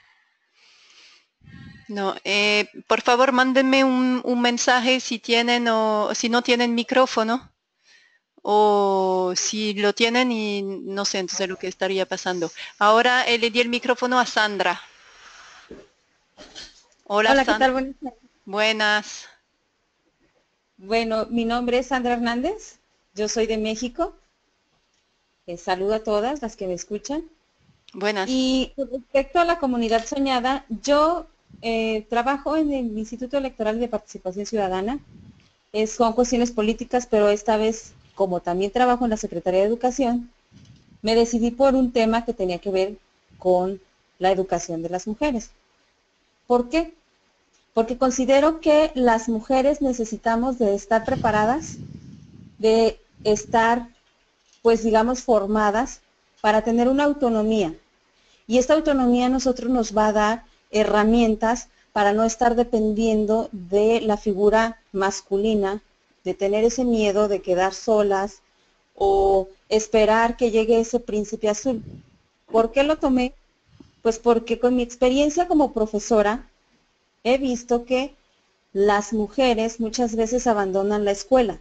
No, eh, por favor, mándenme un, un mensaje si tienen o si no tienen micrófono, o si lo tienen y no sé entonces lo que estaría pasando. Ahora eh, le di el micrófono a Sandra. Hola, Hola, ¿qué Sandra. tal? Buenas tardes. Buenas. Bueno, mi nombre es Sandra Hernández, yo soy de México. Eh, saludo a todas las que me escuchan. Buenas. Y con respecto a la comunidad soñada, yo eh, trabajo en el Instituto Electoral de Participación Ciudadana. Es con cuestiones políticas, pero esta vez, como también trabajo en la Secretaría de Educación, me decidí por un tema que tenía que ver con la educación de las mujeres. ¿Por qué? Porque considero que las mujeres necesitamos de estar preparadas, de estar, pues digamos, formadas para tener una autonomía. Y esta autonomía a nosotros nos va a dar herramientas para no estar dependiendo de la figura masculina, de tener ese miedo de quedar solas o esperar que llegue ese príncipe azul. ¿Por qué lo tomé? Pues porque con mi experiencia como profesora he visto que las mujeres muchas veces abandonan la escuela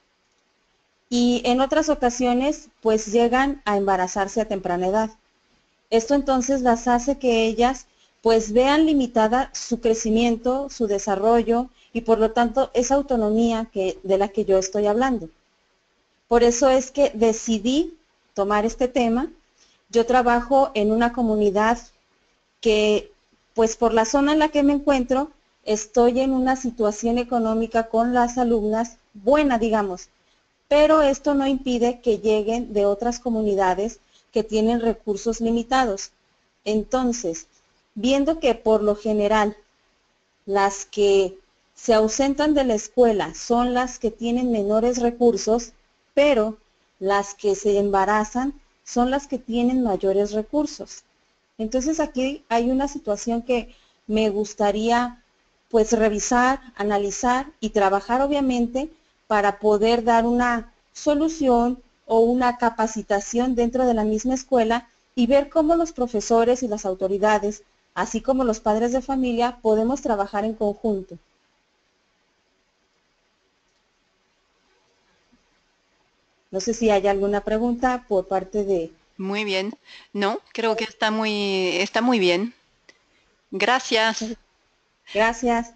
y en otras ocasiones pues llegan a embarazarse a temprana edad. Esto entonces las hace que ellas pues vean limitada su crecimiento, su desarrollo y por lo tanto esa autonomía que, de la que yo estoy hablando. Por eso es que decidí tomar este tema. Yo trabajo en una comunidad que pues por la zona en la que me encuentro estoy en una situación económica con las alumnas buena, digamos, pero esto no impide que lleguen de otras comunidades que tienen recursos limitados. Entonces, viendo que por lo general las que se ausentan de la escuela son las que tienen menores recursos, pero las que se embarazan son las que tienen mayores recursos. Entonces aquí hay una situación que me gustaría pues revisar, analizar y trabajar obviamente para poder dar una solución o una capacitación dentro de la misma escuela y ver cómo los profesores y las autoridades, así como los padres de familia, podemos trabajar en conjunto. No sé si hay alguna pregunta por parte de... Muy bien. No, creo que está muy, está muy bien. Gracias. Gracias.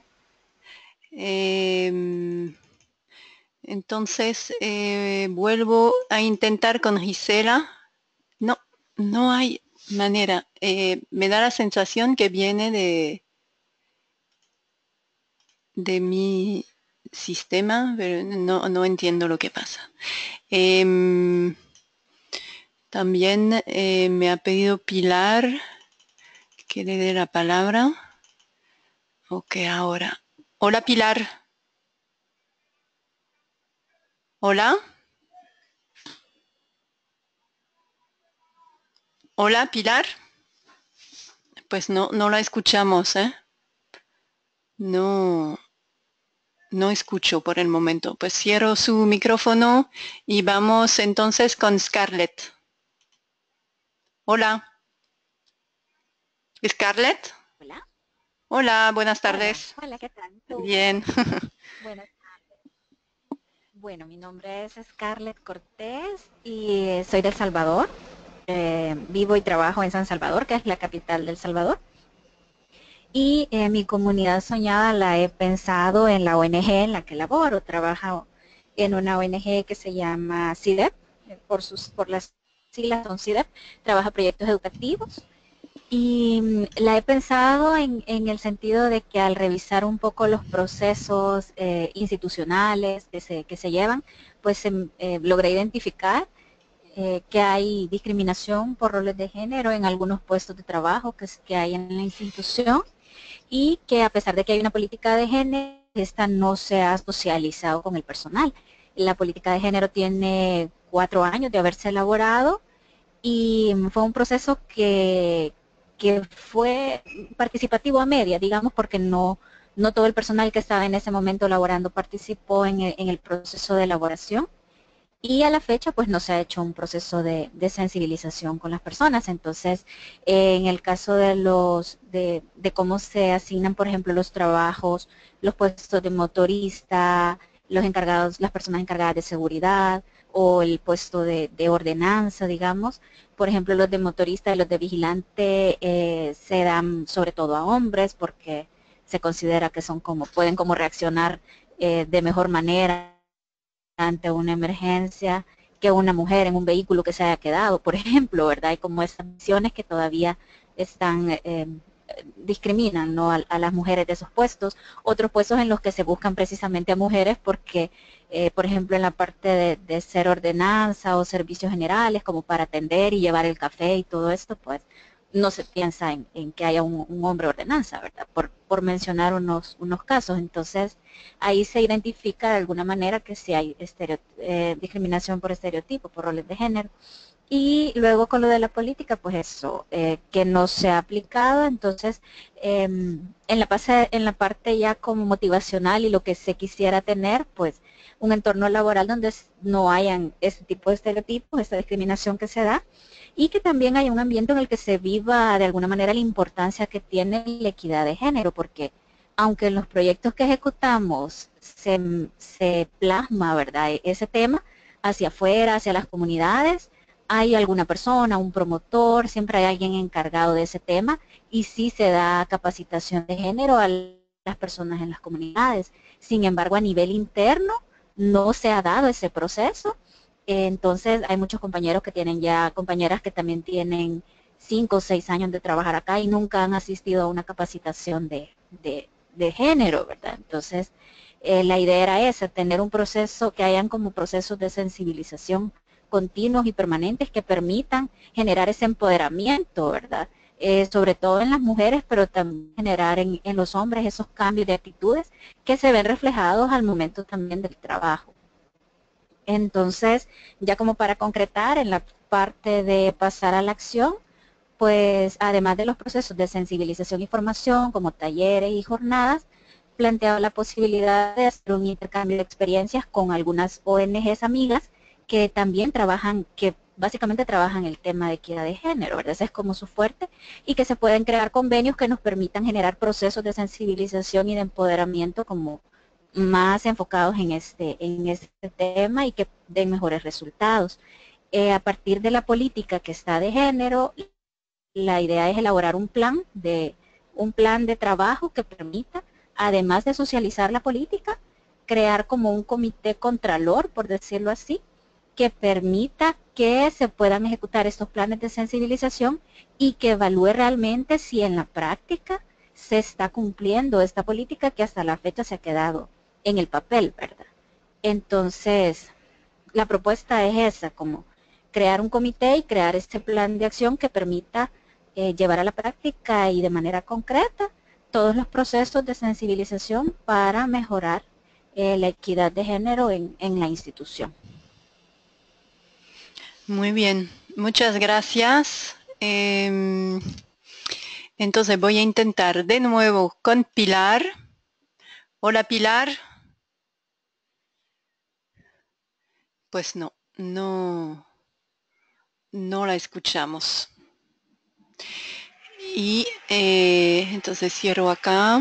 Eh, entonces, eh, vuelvo a intentar con Gisela. No, no hay manera. Eh, me da la sensación que viene de, de mi sistema, pero no, no entiendo lo que pasa. Eh, también eh, me ha pedido Pilar que le dé la palabra. Ok, ahora. Hola, Pilar. Hola. Hola, Pilar. Pues no, no la escuchamos, ¿eh? No, no escucho por el momento. Pues cierro su micrófono y vamos entonces con Scarlett. Hola. ¿Scarlett? Hola. Hola, buenas tardes. Hola, hola, ¿qué tal? Bien. Buenas tardes. Bueno, mi nombre es Scarlett Cortés y soy de El Salvador. Eh, vivo y trabajo en San Salvador, que es la capital del Salvador. Y eh, mi comunidad soñada la he pensado en la O N G en la que laboro. Trabajo en una O N G que se llama C I D E P, por, sus, por las siglas son C I D E P, trabaja proyectos educativos. Y la he pensado en, en el sentido de que al revisar un poco los procesos eh, institucionales que se, que se llevan, pues eh, logré identificar eh, que hay discriminación por roles de género en algunos puestos de trabajo que, que hay en la institución y que a pesar de que hay una política de género, esta no se ha socializado con el personal. La política de género tiene cuatro años de haberse elaborado y fue un proceso que, que fue participativo a media, digamos, porque no, no todo el personal que estaba en ese momento laborando participó en el, en el proceso de elaboración. Y a la fecha, pues no se ha hecho un proceso de, de sensibilización con las personas. Entonces, eh, en el caso de los, de, de cómo se asignan, por ejemplo, los trabajos, los puestos de motorista, los encargados, las personas encargadas de seguridad o el puesto de, de ordenanza, digamos. Por ejemplo, los de motorista y los de vigilante eh, se dan sobre todo a hombres porque se considera que son como, pueden como reaccionar eh, de mejor manera ante una emergencia que una mujer en un vehículo que se haya quedado, por ejemplo, ¿verdad? Hay como esas visiones que todavía están, eh, discriminan, ¿no? a, a las mujeres de esos puestos, otros puestos en los que se buscan precisamente a mujeres porque, eh, por ejemplo, en la parte de, de ser ordenanza o servicios generales, como para atender y llevar el café y todo esto, pues no se piensa en, en que haya un, un hombre ordenanza, ¿verdad? Por, por mencionar unos, unos casos. Entonces, ahí se identifica de alguna manera que sí hay estereo, eh, discriminación por estereotipos, por roles de género. Y luego con lo de la política, pues eso, eh, que no se ha aplicado, entonces eh, en, la pase, en la parte ya como motivacional y lo que se quisiera tener, pues un entorno laboral donde no hayan ese tipo de estereotipos, esta discriminación que se da, y que también haya un ambiente en el que se viva de alguna manera la importancia que tiene la equidad de género, porque aunque en los proyectos que ejecutamos se, se plasma, ¿verdad?, ese tema hacia afuera, hacia las comunidades, hay alguna persona, un promotor, siempre hay alguien encargado de ese tema y sí se da capacitación de género a las personas en las comunidades. Sin embargo, a nivel interno no se ha dado ese proceso. Entonces, hay muchos compañeros que tienen ya, compañeras que también tienen cinco o seis años de trabajar acá y nunca han asistido a una capacitación de, de, de género, ¿verdad? Entonces, eh, la idea era esa, tener un proceso, que hayan como procesos de sensibilización continuos y permanentes que permitan generar ese empoderamiento, ¿verdad? Eh, sobre todo en las mujeres, pero también generar en, en los hombres esos cambios de actitudes que se ven reflejados al momento también del trabajo. Entonces, ya como para concretar en la parte de pasar a la acción, pues además de los procesos de sensibilización y formación, como talleres y jornadas, planteaba la posibilidad de hacer un intercambio de experiencias con algunas O N Ges amigas que también trabajan, que básicamente trabajan el tema de equidad de género, ¿verdad? Ese es como su fuerte, y que se pueden crear convenios que nos permitan generar procesos de sensibilización y de empoderamiento como más enfocados en este, en este tema y que den mejores resultados. Eh, a partir de la política que está de género, la idea es elaborar un plan de, un plan de trabajo que permita, además de socializar la política, crear como un comité contralor, por decirlo así, que permita que se puedan ejecutar estos planes de sensibilización y que evalúe realmente si en la práctica se está cumpliendo esta política que hasta la fecha se ha quedado en el papel, ¿verdad? Entonces, la propuesta es esa, como crear un comité y crear este plan de acción que permita eh, llevar a la práctica y de manera concreta todos los procesos de sensibilización para mejorar eh, la equidad de género en, en la institución. Muy bien, muchas gracias. Eh, entonces voy a intentar de nuevo con Pilar. Hola, Pilar. Pues no, no, no la escuchamos. Y eh, entonces cierro acá.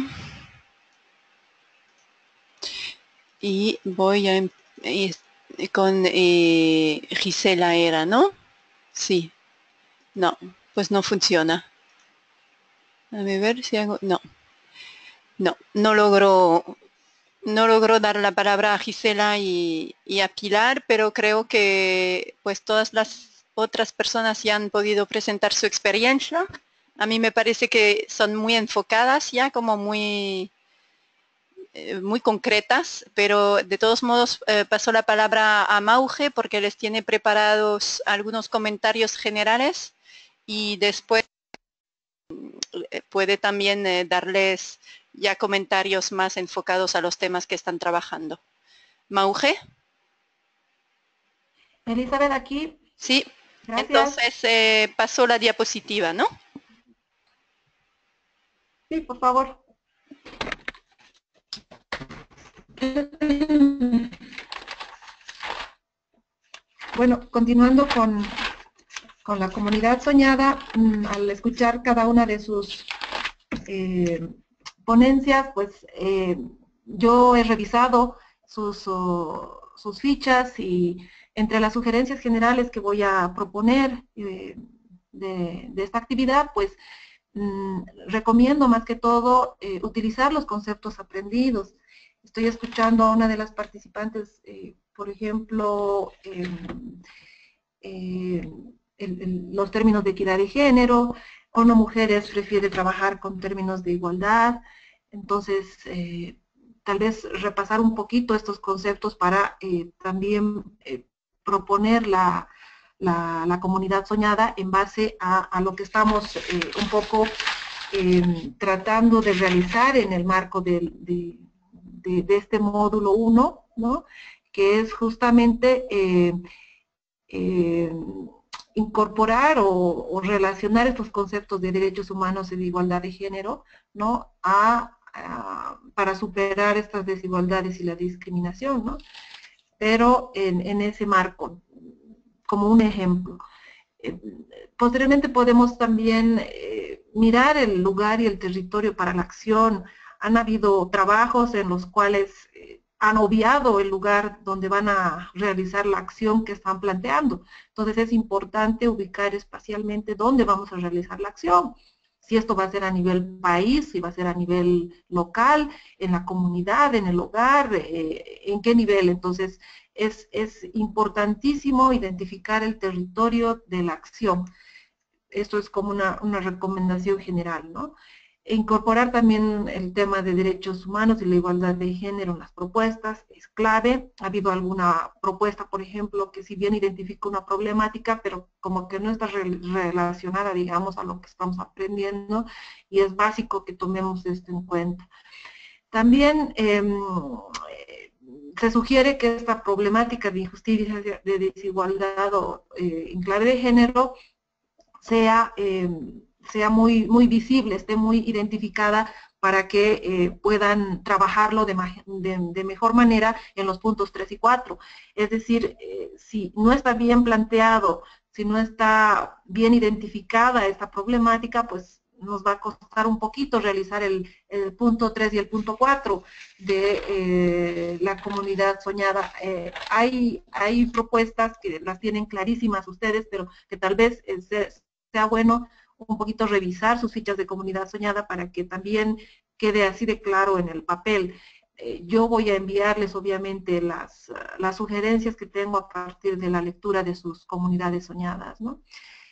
Y voy a... Eh, con eh, Gisela era, ¿no? Sí. No, pues no funciona. A ver si hago... No. No, no logro... No logro dar la palabra a Gisela y, y a Pilar, pero creo que pues todas las otras personas ya han podido presentar su experiencia. A mí me parece que son muy enfocadas ya, como muy, eh, muy concretas, pero de todos modos eh, paso la palabra a Mauge porque les tiene preparados algunos comentarios generales y después eh, puede también eh, darles ya comentarios más enfocados a los temas que están trabajando. Mauge. Elizabeth, aquí. Sí, gracias. Entonces eh, pasó la diapositiva, ¿no? Sí, por favor. Bueno, continuando con, con la comunidad soñada, al escuchar cada una de sus eh, ponencias, pues eh, yo he revisado sus, uh, sus fichas y Entre las sugerencias generales que voy a proponer eh, de, de esta actividad, pues mmm, recomiendo más que todo eh, utilizar los conceptos aprendidos. Estoy escuchando a una de las participantes, eh, por ejemplo, eh, eh, el, el, los términos de equidad de género, o no mujeres prefiere trabajar con términos de igualdad. Entonces, eh, tal vez repasar un poquito estos conceptos para eh, también eh, proponer la, la, la comunidad soñada en base a, a lo que estamos eh, un poco eh, tratando de realizar en el marco de, de, de, de este módulo uno, ¿no? Que es justamente eh, eh, incorporar o, o relacionar estos conceptos de derechos humanos y de igualdad de género, ¿no? a, a, para superar estas desigualdades y la discriminación, ¿no? Pero en, en ese marco, como un ejemplo. Eh, posteriormente podemos también eh, mirar el lugar y el territorio para la acción. Han habido trabajos en los cuales eh, han obviado el lugar donde van a realizar la acción que están planteando. Entonces es importante ubicar espacialmente dónde vamos a realizar la acción. Si esto va a ser a nivel país, si va a ser a nivel local, en la comunidad, en el hogar, eh, en qué nivel. Entonces es, es importantísimo identificar el territorio de la acción. Esto es como una, una recomendación general, ¿no? E incorporar también el tema de derechos humanos y la igualdad de género en las propuestas es clave. Ha habido alguna propuesta, por ejemplo, que si bien identifica una problemática, pero como que no está re relacionada, digamos, a lo que estamos aprendiendo, y es básico que tomemos esto en cuenta. También eh, se sugiere que esta problemática de injusticia, de desigualdad o eh, en clave de género sea... Eh, sea muy, muy visible, esté muy identificada para que eh, puedan trabajarlo de, de, de mejor manera en los puntos tres y cuatro. Es decir, eh, si no está bien planteado, si no está bien identificada esta problemática, pues nos va a costar un poquito realizar el, el punto tres y el punto cuatro de eh, la comunidad soñada. Eh, hay, hay propuestas que las tienen clarísimas ustedes, pero que tal vez eh, sea bueno un poquito revisar sus fichas de comunidad soñada para que también quede así de claro en el papel. Eh, yo voy a enviarles obviamente las, las sugerencias que tengo a partir de la lectura de sus comunidades soñadas, ¿no?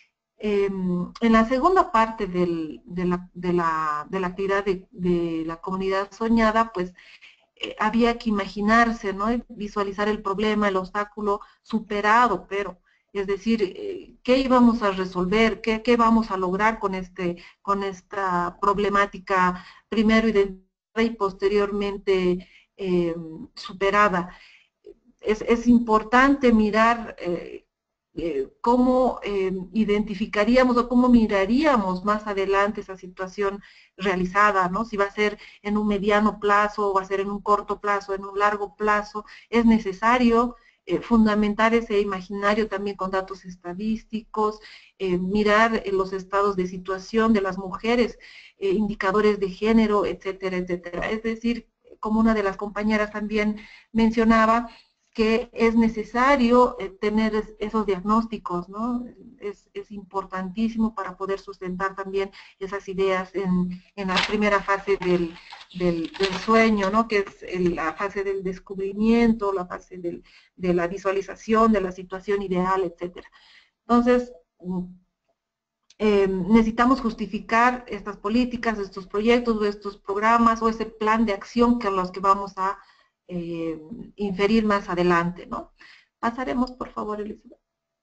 Eh, en la segunda parte del, de, la, de, la, de la actividad de, de la comunidad soñada, pues eh, había que imaginarse, ¿no? Visualizar el problema, el obstáculo superado, pero es decir, eh, ¿qué íbamos a resolver? ¿Qué, qué vamos a lograr con, este, con esta problemática primero identificada y posteriormente eh, superada? Es, es importante mirar eh, eh, cómo eh, identificaríamos o cómo miraríamos más adelante esa situación realizada, ¿no? Si va a ser en un mediano plazo o va a ser en un corto plazo, en un largo plazo. Es necesario Eh, fundamentar ese imaginario también con datos estadísticos, eh, mirar eh, los estados de situación de las mujeres, eh, indicadores de género, etcétera, etcétera. Es decir, como una de las compañeras también mencionaba, que es necesario eh, tener esos diagnósticos, ¿no? Es, es importantísimo para poder sustentar también esas ideas en, en la primera fase del, del, del sueño, ¿no? Que es el, la fase del descubrimiento, la fase del, de la visualización de la situación ideal, etcétera. Entonces, eh, necesitamos justificar estas políticas, estos proyectos o estos programas o ese plan de acción que a los que vamos a Eh, inferir más adelante, ¿no? Pasaremos, por favor, Elizabeth.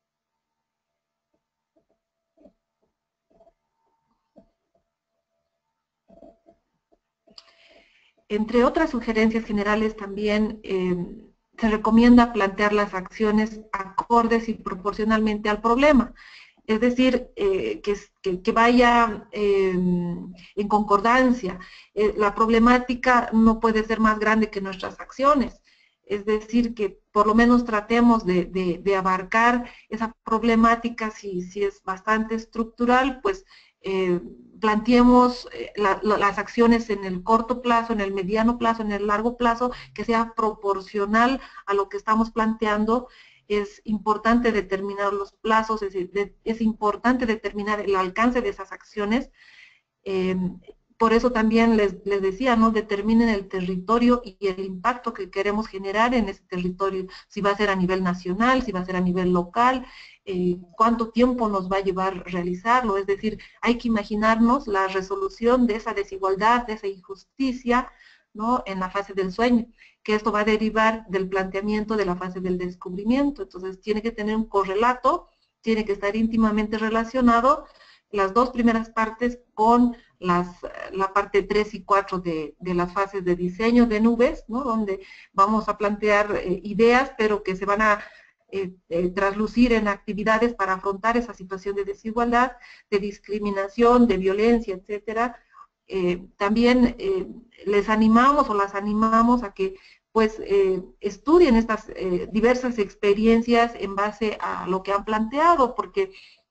Entre otras sugerencias generales también eh, se recomienda plantear las acciones acordes y proporcionalmente al problema. Es decir, eh, que, que, que vaya eh, en concordancia. Eh, la problemática no puede ser más grande que nuestras acciones. Es decir, que por lo menos tratemos de, de, de abarcar esa problemática, si, si es bastante estructural, pues eh, planteemos eh, la, la, las acciones en el corto plazo, en el mediano plazo, en el largo plazo, que sea proporcional a lo que estamos planteando, es importante determinar los plazos, es, es importante determinar el alcance de esas acciones. Eh, por eso también les, les decía, ¿no? Determinen el territorio y el impacto que queremos generar en ese territorio, si va a ser a nivel nacional, si va a ser a nivel local, eh, cuánto tiempo nos va a llevar realizarlo. Es decir, hay que imaginarnos la resolución de esa desigualdad, de esa injusticia, ¿no? En la fase del sueño, que esto va a derivar del planteamiento de la fase del descubrimiento. Entonces tiene que tener un correlato, tiene que estar íntimamente relacionado las dos primeras partes con las, la parte tres y cuatro de, de las fases de diseño de nubes, ¿no? Donde vamos a plantear eh, ideas, pero que se van a eh, eh, traslucir en actividades para afrontar esa situación de desigualdad, de discriminación, de violencia, etcétera. Eh, también eh, les animamos o las animamos a que pues eh, estudien estas eh, diversas experiencias en base a lo que han planteado, porque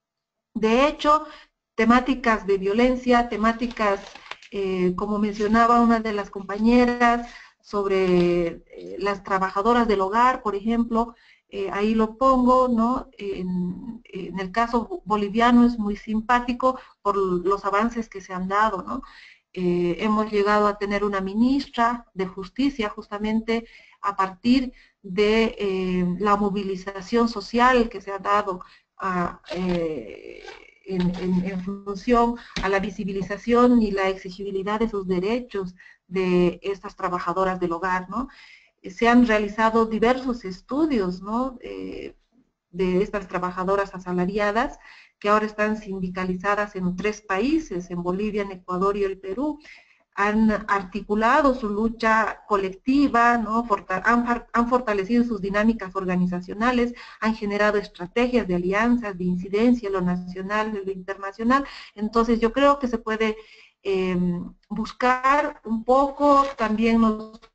de hecho temáticas de violencia, temáticas eh, como mencionaba una de las compañeras sobre eh, las trabajadoras del hogar, por ejemplo, eh, ahí lo pongo, ¿no? En, en el caso boliviano es muy simpático por los avances que se han dado, ¿no? Eh, hemos llegado a tener una ministra de justicia justamente a partir de eh, la movilización social que se ha dado a, eh, en, en, en función a la visibilización y la exigibilidad de sus derechos de estas trabajadoras del hogar, ¿no? Se han realizado diversos estudios, ¿no? Eh, de estas trabajadoras asalariadas que ahora están sindicalizadas en tres países, en Bolivia, en Ecuador y el Perú. Han articulado su lucha colectiva, ¿no? han, han fortalecido sus dinámicas organizacionales, han generado estrategias de alianzas, de incidencia en lo nacional, en lo internacional. Entonces yo creo que se puede eh, buscar un poco también nosotros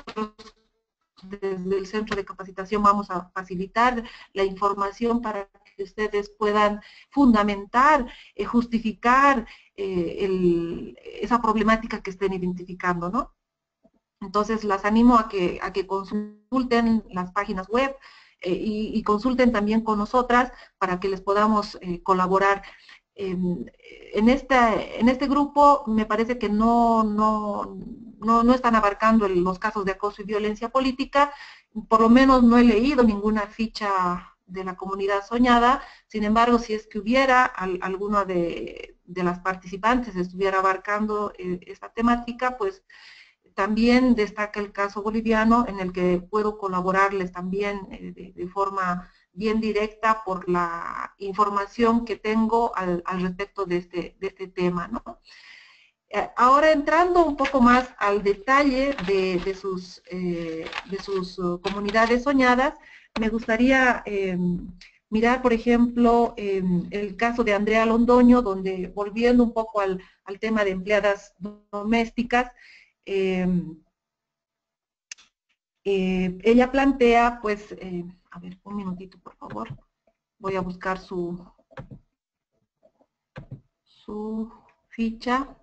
desde el centro de capacitación vamos a facilitar la información para que ustedes puedan fundamentar, eh, justificar eh, el, esa problemática que estén identificando, ¿no? Entonces las animo a que, a que consulten las páginas web eh, y, y consulten también con nosotras para que les podamos eh, colaborar. En, en, esta, en este grupo me parece que no, no, no, no están abarcando el, los casos de acoso y violencia política, por lo menos no he leído ninguna ficha de la comunidad soñada. Sin embargo, si es que hubiera al, alguna de, de las participantes estuviera abarcando eh, esta temática, pues también destaca el caso boliviano en el que puedo colaborarles también eh, de, de forma bien directa por la información que tengo al, al respecto de este, de este tema, ¿no? Eh, ahora entrando un poco más al detalle de, de sus, eh, de sus uh, comunidades soñadas, me gustaría eh, mirar, por ejemplo, eh, el caso de Andrea Londoño, donde volviendo un poco al, al tema de empleadas domésticas, eh, eh, ella plantea, pues, eh, a ver, un minutito, por favor. Voy a buscar su, su ficha.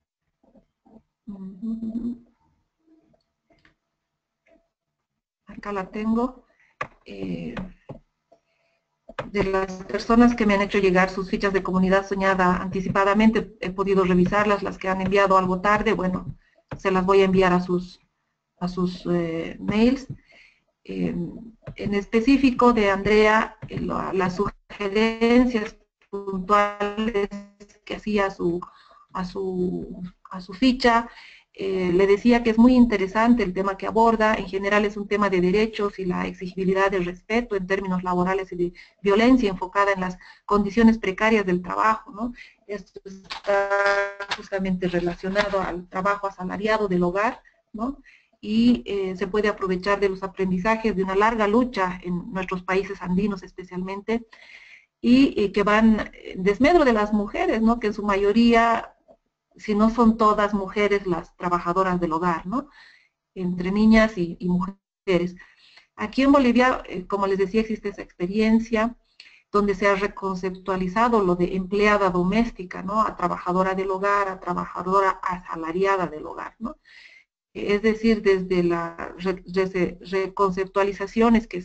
Acá la tengo. Eh, de las personas que me han hecho llegar sus fichas de comunidad soñada anticipadamente, he podido revisarlas, las que han enviado algo tarde, bueno, se las voy a enviar a sus, a sus eh, mails. Eh, en específico de Andrea, eh, la, las sugerencias puntuales que hacía a su, a su, a su ficha, eh, le decía que es muy interesante el tema que aborda. En general es un tema de derechos y la exigibilidad del respeto en términos laborales y de violencia enfocada en las condiciones precarias del trabajo, ¿no? Esto está justamente relacionado al trabajo asalariado del hogar, ¿no? Y eh, se puede aprovechar de los aprendizajes de una larga lucha en nuestros países andinos especialmente, y, y que van en desmedro de las mujeres, ¿no? Que en su mayoría, si no son todas mujeres, las trabajadoras del hogar, ¿no? Entre niñas y, y mujeres. Aquí en Bolivia, eh, como les decía, existe esa experiencia donde se ha reconceptualizado lo de empleada doméstica, ¿no? A trabajadora del hogar, a trabajadora asalariada del hogar, ¿no? Es decir, desde las reconceptualizaciones que se, ha,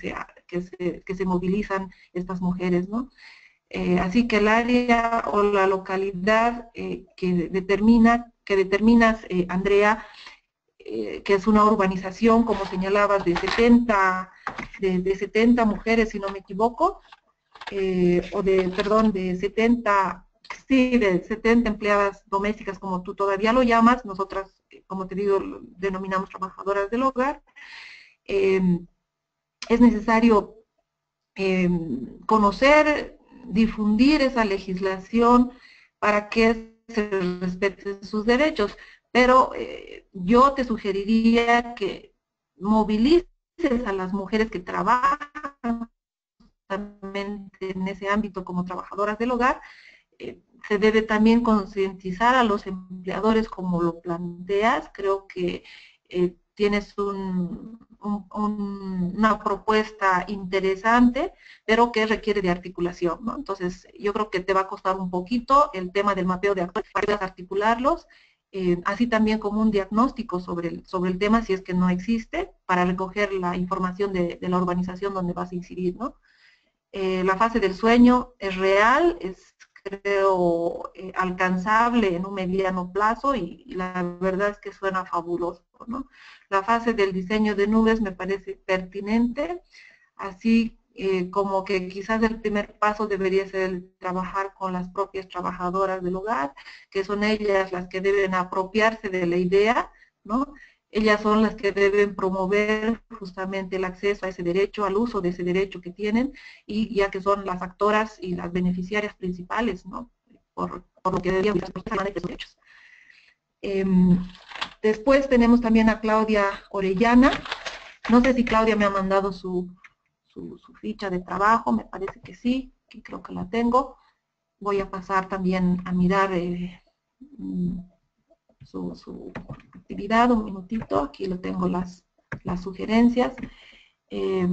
que se, que se movilizan estas mujeres, ¿no? Eh, así que el área o la localidad eh, que determina, que determinas, eh, Andrea, eh, que es una urbanización, como señalabas, de setenta, de, de setenta mujeres, si no me equivoco, eh, o de, perdón, de setenta, sí, de setenta empleadas domésticas, como tú todavía lo llamas, nosotras, como te digo, lo denominamos trabajadoras del hogar. Eh, es necesario eh, conocer, difundir esa legislación para que se respeten sus derechos, pero eh, yo te sugeriría que movilices a las mujeres que trabajan en ese ámbito como trabajadoras del hogar. Eh, se debe también concientizar a los empleadores como lo planteas. Creo que eh, tienes un, un, un, una propuesta interesante, pero que requiere de articulación, ¿no? Entonces, yo creo que te va a costar un poquito el tema del mapeo de actores para articularlos, eh, así también como un diagnóstico sobre el, sobre el tema, si es que no existe, para recoger la información de, de la urbanización donde vas a incidir, ¿no? Eh, la fase del sueño es real, es creo eh, alcanzable en un mediano plazo y, y la verdad es que suena fabuloso, ¿no? La fase del diseño de nubes me parece pertinente, así eh, como que quizás el primer paso debería ser el trabajar con las propias trabajadoras del hogar, que son ellas las que deben apropiarse de la idea, ¿no? Ellas son las que deben promover justamente el acceso a ese derecho, al uso de ese derecho que tienen, y ya que son las actoras y las beneficiarias principales, ¿no? Por, por lo que deberían de sus derechos. Eh, después tenemos también a Claudia Orellana. No sé si Claudia me ha mandado su, su, su ficha de trabajo, me parece que sí, que creo que la tengo. Voy a pasar también a mirar eh, Su, su actividad, un minutito, aquí lo tengo las, las sugerencias. Eh,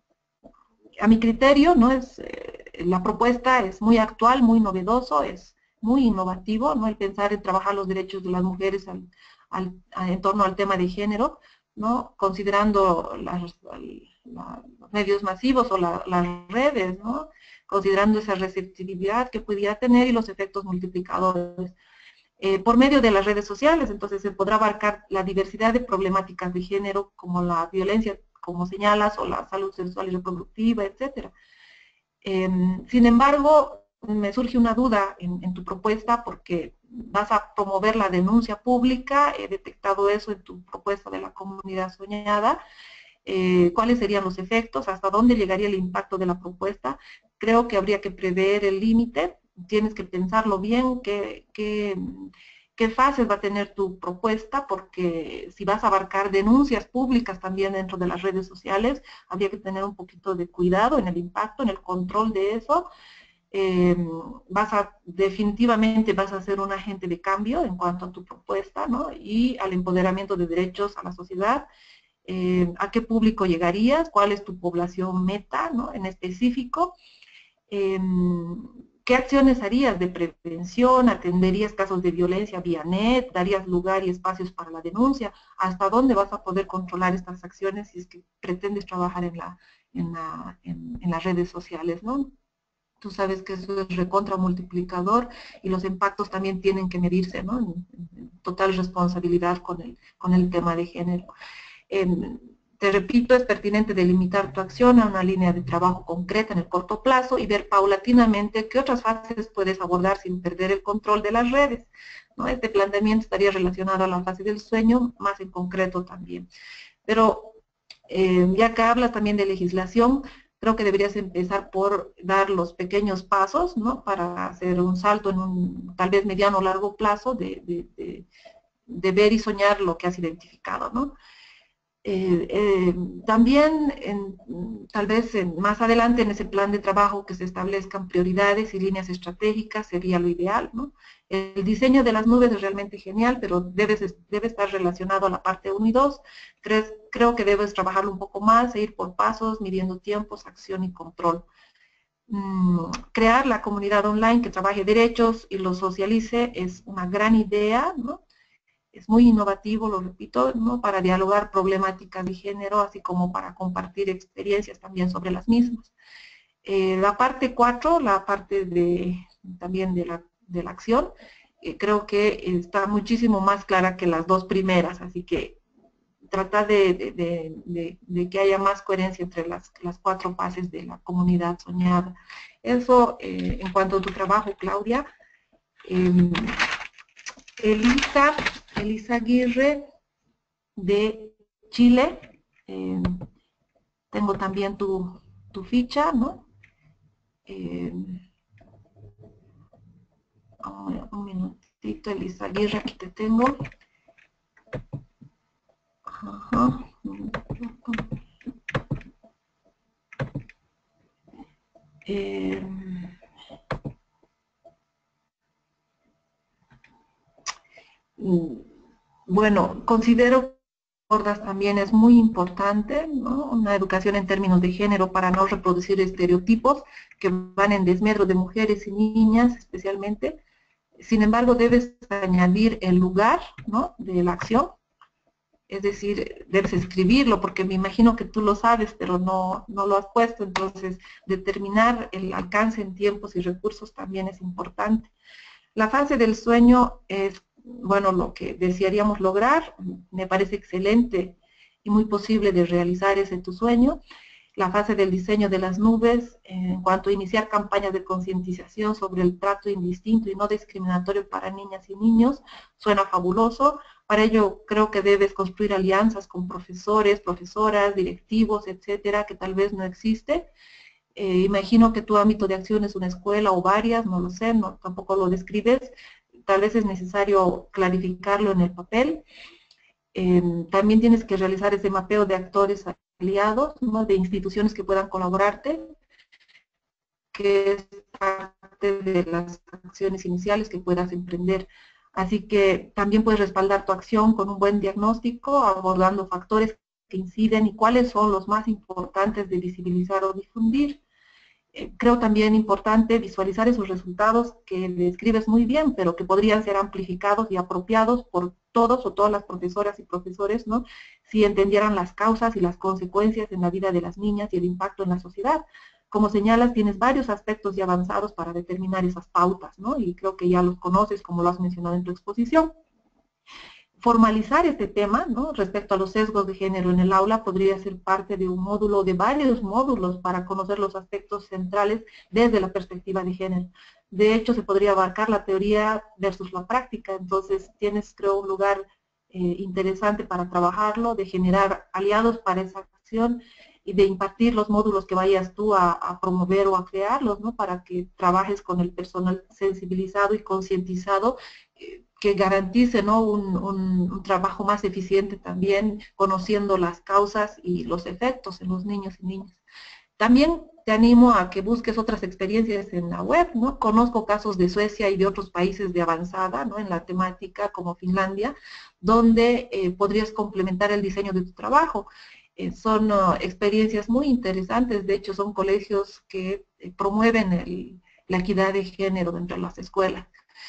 a mi criterio, ¿no? Es, eh, la propuesta es muy actual, muy novedoso, es muy innovativo, ¿no? El pensar en trabajar los derechos de las mujeres al, al, a, en torno al tema de género, ¿no? Considerando las, la, los medios masivos o la, las redes, ¿no? Considerando esa receptividad que pudiera tener y los efectos multiplicadores. Eh, por medio de las redes sociales, entonces se podrá abarcar la diversidad de problemáticas de género, como la violencia, como señalas, o la salud sexual y reproductiva, etcétera. Eh, sin embargo, me surge una duda en, en tu propuesta, porque vas a promover la denuncia pública, he detectado eso en tu propuesta de la comunidad soñada. Eh, ¿Cuáles serían los efectos? ¿Hasta dónde llegaría el impacto de la propuesta? Creo que habría que prever el límite. Tienes que pensarlo bien, qué, qué, qué fases va a tener tu propuesta, porque si vas a abarcar denuncias públicas también dentro de las redes sociales, habría que tener un poquito de cuidado en el impacto, en el control de eso. Eh, vas a, definitivamente vas a ser un agente de cambio en cuanto a tu propuesta, ¿no? Y al empoderamiento de derechos a la sociedad. Eh, ¿A qué público llegarías? ¿Cuál es tu población meta, ¿no? En específico? Eh, ¿Qué acciones harías de prevención? ¿Atenderías casos de violencia vía net? ¿Darías lugar y espacios para la denuncia? ¿Hasta dónde vas a poder controlar estas acciones si es que pretendes trabajar en, la, en, la, en, en las redes sociales, ¿no? Tú sabes que eso es recontra multiplicador y los impactos también tienen que medirse, ¿no? En, en total responsabilidad con el, con el tema de género. Eh, Te repito, es pertinente delimitar tu acción a una línea de trabajo concreta en el corto plazo y ver paulatinamente qué otras fases puedes abordar sin perder el control de las redes, ¿no? Este planteamiento estaría relacionado a la fase del sueño, más en concreto también. Pero eh, ya que hablas también de legislación, creo que deberías empezar por dar los pequeños pasos, ¿no? Para hacer un salto en un tal vez mediano o largo plazo de, de, de, de ver y soñar lo que has identificado, ¿no? Eh, eh, también, en, tal vez en, más adelante en ese plan de trabajo que se establezcan prioridades y líneas estratégicas sería lo ideal, ¿no? El diseño de las nubes es realmente genial, pero debes, debe estar relacionado a la parte uno y dos. Creo, creo que debes trabajarlo un poco más e ir por pasos, midiendo tiempos, acción y control. Mm, crear la comunidad online que trabaje derechos y los socialice es una gran idea, ¿no? es muy innovativo, lo repito, ¿no? Para dialogar problemáticas de género, así como para compartir experiencias también sobre las mismas. Eh, la parte cuatro, la parte de, también de la, de la acción, eh, creo que está muchísimo más clara que las dos primeras, así que trata de, de, de, de, de que haya más coherencia entre las, las cuatro fases de la comunidad soñada. Eso eh, en cuanto a tu trabajo, Claudia. Eh, Elisa, Elisa Aguirre, de Chile. Eh, tengo también tu, tu ficha, ¿no? Eh, un minutito, Elisa Aguirre, aquí te tengo. Ajá. Eh, bueno, considero que también es muy importante, ¿no? Una educación en términos de género para no reproducir estereotipos que van en desmedro de mujeres y niñas especialmente. Sin embargo, debes añadir el lugar, ¿no? De la acción, es decir, debes escribirlo, porque me imagino que tú lo sabes, pero no, no lo has puesto, entonces determinar el alcance en tiempos y recursos también es importante. La fase del sueño es, bueno, lo que desearíamos lograr, me parece excelente y muy posible de realizar ese tu sueño. La fase del diseño de las nubes, en cuanto a iniciar campañas de concientización sobre el trato indistinto y no discriminatorio para niñas y niños, suena fabuloso. Para ello creo que debes construir alianzas con profesores, profesoras, directivos, etcétera, que tal vez no existe. Eh, imagino que tu ámbito de acción es una escuela o varias, no lo sé, no, tampoco lo describes. Tal vez es necesario clarificarlo en el papel. Eh, también tienes que realizar ese mapeo de actores aliados, ¿no? De instituciones que puedan colaborarte, que es parte de las acciones iniciales que puedas emprender. Así que también puedes respaldar tu acción con un buen diagnóstico, abordando factores que inciden y cuáles son los más importantes de visibilizar o difundir. Eh, creo también importante visualizar esos resultados que describes muy bien, pero que podrían ser amplificados y apropiados por todos o todas las profesoras y profesores, ¿no? Si entendieran las causas y las consecuencias en la vida de las niñas y el impacto en la sociedad. Como señalas, tienes varios aspectos ya avanzados para determinar esas pautas, ¿no? Y creo que ya los conoces, como lo has mencionado en tu exposición. Formalizar este tema, ¿no? Respecto a los sesgos de género en el aula podría ser parte de un módulo, de varios módulos para conocer los aspectos centrales desde la perspectiva de género. De hecho, se podría abarcar la teoría versus la práctica, entonces tienes, creo, un lugar eh, interesante para trabajarlo, de generar aliados para esa acción y de impartir los módulos que vayas tú a, a promover o a crearlos, ¿no? Para que trabajes con el personal sensibilizado y concientizado, eh, que garantice, ¿no? un, un, un trabajo más eficiente también, conociendo las causas y los efectos en los niños y niñas. También te animo a que busques otras experiencias en la web, ¿no? Conozco casos de Suecia y de otros países de avanzada, ¿no? En la temática, como Finlandia, donde eh, podrías complementar el diseño de tu trabajo. Eh, son uh, experiencias muy interesantes, de hecho son colegios que eh, promueven el, la equidad de género dentro de las escuelas.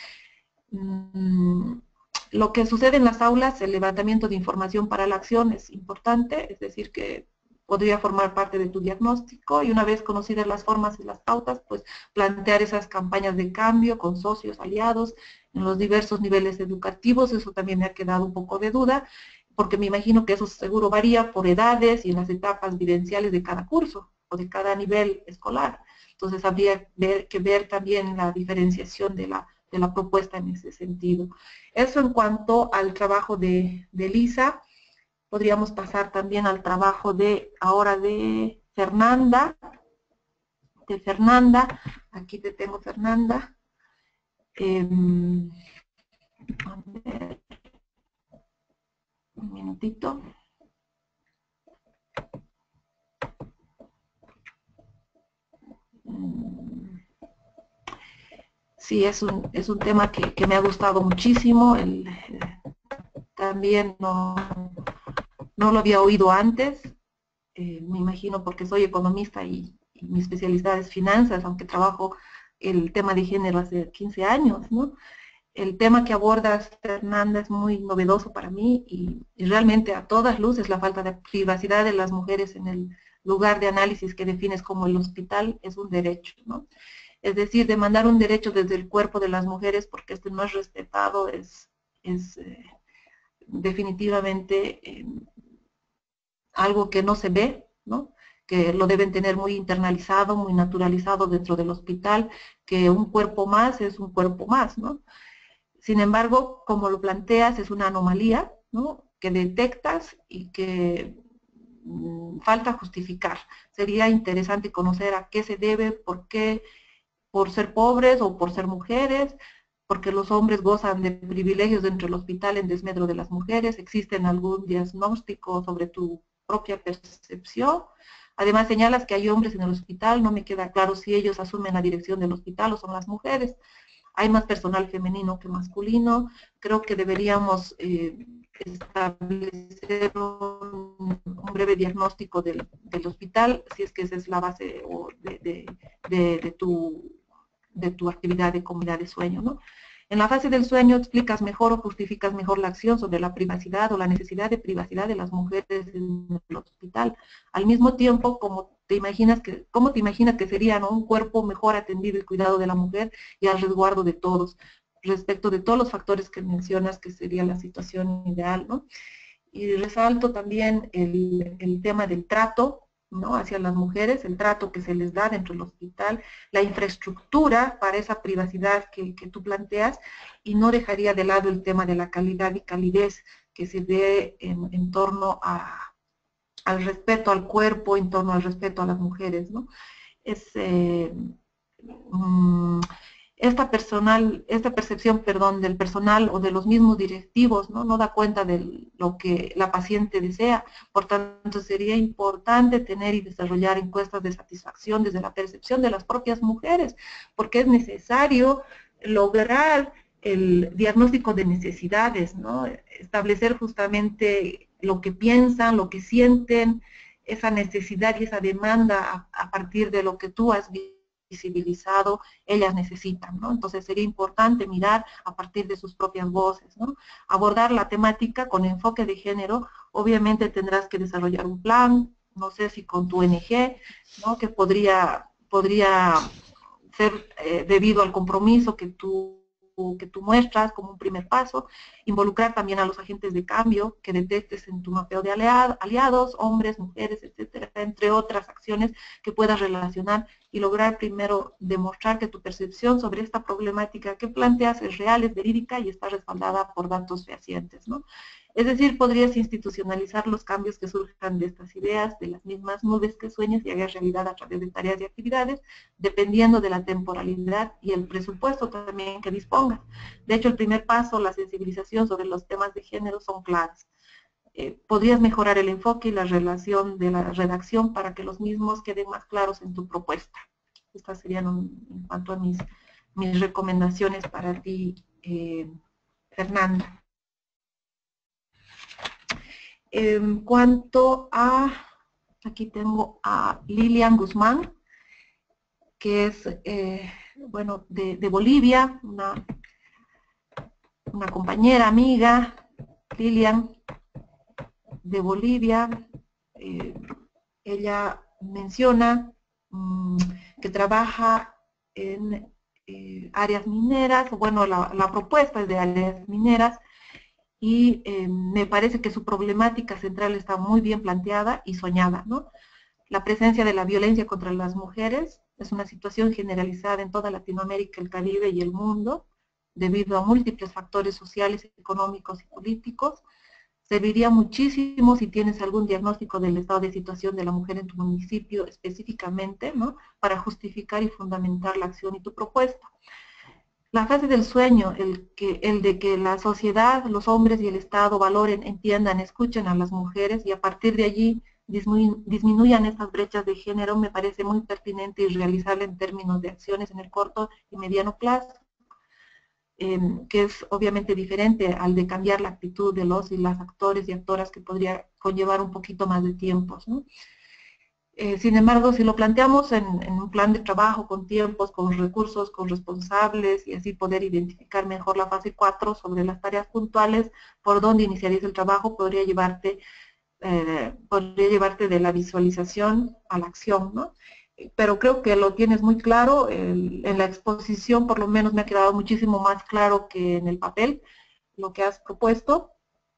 Mm, lo que sucede en las aulas, el levantamiento de información para la acción es importante, es decir, que podría formar parte de tu diagnóstico y una vez conocidas las formas y las pautas, pues plantear esas campañas de cambio con socios, aliados, en los diversos niveles educativos. Eso también me ha quedado un poco de duda, porque me imagino que eso seguro varía por edades y en las etapas vivenciales de cada curso o de cada nivel escolar. Entonces habría ver, que ver también la diferenciación de la, de la propuesta en ese sentido. Eso en cuanto al trabajo de, de Lisa. Podríamos pasar también al trabajo de ahora de Fernanda. De Fernanda, aquí te tengo, Fernanda. Eh, a ver, un minutito. Sí, es un, es un tema que, que me ha gustado muchísimo. El, eh, también no, no lo había oído antes. Eh, me imagino porque soy economista y, y mi especialidad es finanzas, aunque trabajo el tema de género hace quince años, ¿no? el tema que abordas, Fernanda, es muy novedoso para mí y, y realmente a todas luces la falta de privacidad de las mujeres en el lugar de análisis que defines como el hospital es un derecho, ¿no? Es decir, demandar un derecho desde el cuerpo de las mujeres porque este no es respetado es, es eh, definitivamente eh, algo que no se ve, ¿no? Que lo deben tener muy internalizado, muy naturalizado dentro del hospital, que un cuerpo más es un cuerpo más, ¿no? Sin embargo, como lo planteas, es una anomalía, ¿no? Que detectas y que mmm, falta justificar. Sería interesante conocer a qué se debe, por qué, por ser pobres o por ser mujeres, porque los hombres gozan de privilegios dentro del hospital en desmedro de las mujeres, existe algún diagnóstico sobre tu propia percepción. Además señalas que hay hombres en el hospital, no me queda claro si ellos asumen la dirección del hospital o son las mujeres. Hay más personal femenino que masculino, creo que deberíamos eh, establecer un, un breve diagnóstico del, del hospital, si es que esa es la base o de, de, de, de, tu, de tu actividad de comunidad de sueño, ¿no? En la fase del sueño explicas mejor o justificas mejor la acción sobre la privacidad o la necesidad de privacidad de las mujeres en el hospital. Al mismo tiempo, como te imaginas que, ¿cómo te imaginas que sería, ¿no? Un cuerpo mejor atendido y cuidado de la mujer y al resguardo de todos, respecto de todos los factores que mencionas que sería la situación ideal, ¿no? Y resalto también el, el tema del trato, ¿no? Hacia las mujeres, el trato que se les da dentro del hospital, la infraestructura para esa privacidad que, que tú planteas, y no dejaría de lado el tema de la calidad y calidez que se dé en, en torno a, al respeto al cuerpo, en torno al respeto a las mujeres, ¿no? Es, eh, mmm, esta, personal, esta percepción perdón, del personal o de los mismos directivos, ¿no? No da cuenta de lo que la paciente desea, por tanto sería importante tener y desarrollar encuestas de satisfacción desde la percepción de las propias mujeres, porque es necesario lograr el diagnóstico de necesidades, ¿no? Establecer justamente lo que piensan, lo que sienten, esa necesidad y esa demanda a, a partir de lo que tú has visto visibilizado, ellas necesitan, ¿no? Entonces sería importante mirar a partir de sus propias voces, ¿no? Abordar la temática con enfoque de género, obviamente tendrás que desarrollar un plan, no sé si con tu O N G, ¿no? Que podría, podría ser eh, debido al compromiso que tú que tú muestras como un primer paso, involucrar también a los agentes de cambio que detectes en tu mapeo de aliados, hombres, mujeres, etcétera, entre otras acciones que puedas relacionar y lograr primero demostrar que tu percepción sobre esta problemática que planteas es real, es verídica y está respaldada por datos fehacientes, ¿no? Es decir, podrías institucionalizar los cambios que surjan de estas ideas, de las mismas nubes que sueñas y hagas realidad a través de tareas y actividades, dependiendo de la temporalidad y el presupuesto también que dispongas. De hecho, el primer paso, la sensibilización sobre los temas de género son claves. Eh, podrías mejorar el enfoque y la relación de la redacción para que los mismos queden más claros en tu propuesta. Estas serían un, en cuanto a mis, mis recomendaciones para ti, eh, Fernanda. En cuanto a, aquí tengo a Lilian Guzmán, que es, eh, bueno, de, de Bolivia, una, una compañera, amiga, Lilian, de Bolivia. Eh, ella menciona mmm, que trabaja en eh, áreas mineras, bueno, la, la propuesta es de áreas mineras, y eh, me parece que su problemática central está muy bien planteada y soñada, ¿no? La presencia de la violencia contra las mujeres es una situación generalizada en toda Latinoamérica, el Caribe y el mundo, debido a múltiples factores sociales, económicos y políticos. Serviría muchísimo si tienes algún diagnóstico del estado de situación de la mujer en tu municipio específicamente, ¿no? Para justificar y fundamentar la acción y tu propuesta. La fase del sueño, el, que, el de que la sociedad, los hombres y el Estado valoren, entiendan, escuchen a las mujeres y a partir de allí disminu disminuyan estas brechas de género, me parece muy pertinente y realizable en términos de acciones en el corto y mediano plazo, eh, que es obviamente diferente al de cambiar la actitud de los y las actores y actoras que podría conllevar un poquito más de tiempos, ¿no? Eh, sin embargo, si lo planteamos en, en un plan de trabajo, con tiempos, con recursos, con responsables, y así poder identificar mejor la fase cuatro sobre las tareas puntuales, por dónde iniciarías el trabajo, podría llevarte, eh, podría llevarte de la visualización a la acción, ¿no? Pero creo que lo tienes muy claro, el, en la exposición por lo menos me ha quedado muchísimo más claro que en el papel, lo que has propuesto.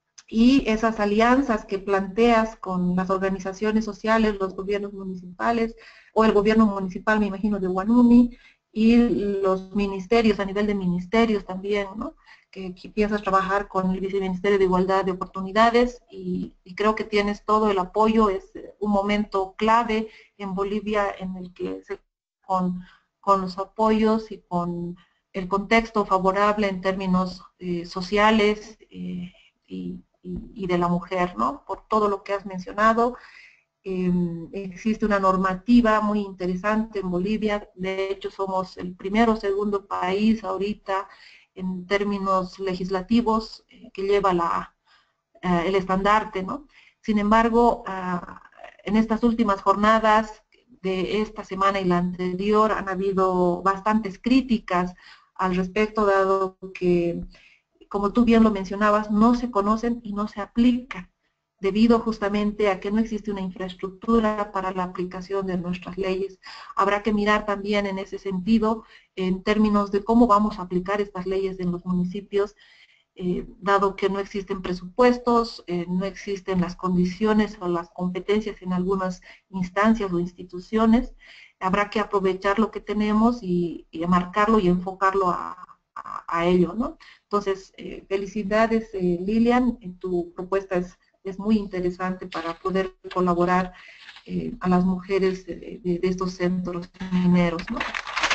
Y esas alianzas que planteas con las organizaciones sociales, los gobiernos municipales, o el gobierno municipal, me imagino, de Huanuni, y los ministerios, a nivel de ministerios también, ¿no? Que, que piensas trabajar con el Viceministerio de Igualdad de Oportunidades, y, y creo que tienes todo el apoyo. Es un momento clave en Bolivia en el que se, con, con los apoyos y con el contexto favorable en términos eh, sociales eh, y Y, y de la mujer, ¿no? Por todo lo que has mencionado. Eh, existe una normativa muy interesante en Bolivia. De hecho, somos el primero o segundo país ahorita en términos legislativos eh, que lleva la, eh, el estandarte, ¿no? Sin embargo, eh, en estas últimas jornadas de esta semana y la anterior han habido bastantes críticas al respecto, dado que, como tú bien lo mencionabas, no se conocen y no se aplican, debido justamente a que no existe una infraestructura para la aplicación de nuestras leyes. Habrá que mirar también en ese sentido, en términos de cómo vamos a aplicar estas leyes en los municipios, eh, dado que no existen presupuestos, eh, no existen las condiciones o las competencias en algunas instancias o instituciones. Habrá que aprovechar lo que tenemos y, y marcarlo y enfocarlo a, a, a ello, ¿no? Entonces, eh, felicidades, eh, Lilian, tu propuesta es, es muy interesante para poder colaborar eh, a las mujeres de, de, de estos centros mineros, ¿no?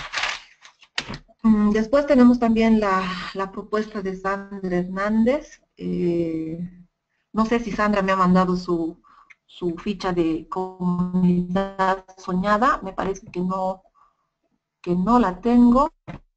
Después tenemos también la, la propuesta de Sandra Hernández. Eh, no sé si Sandra me ha mandado su, su ficha de comunidad soñada, me parece que no, que no la tengo.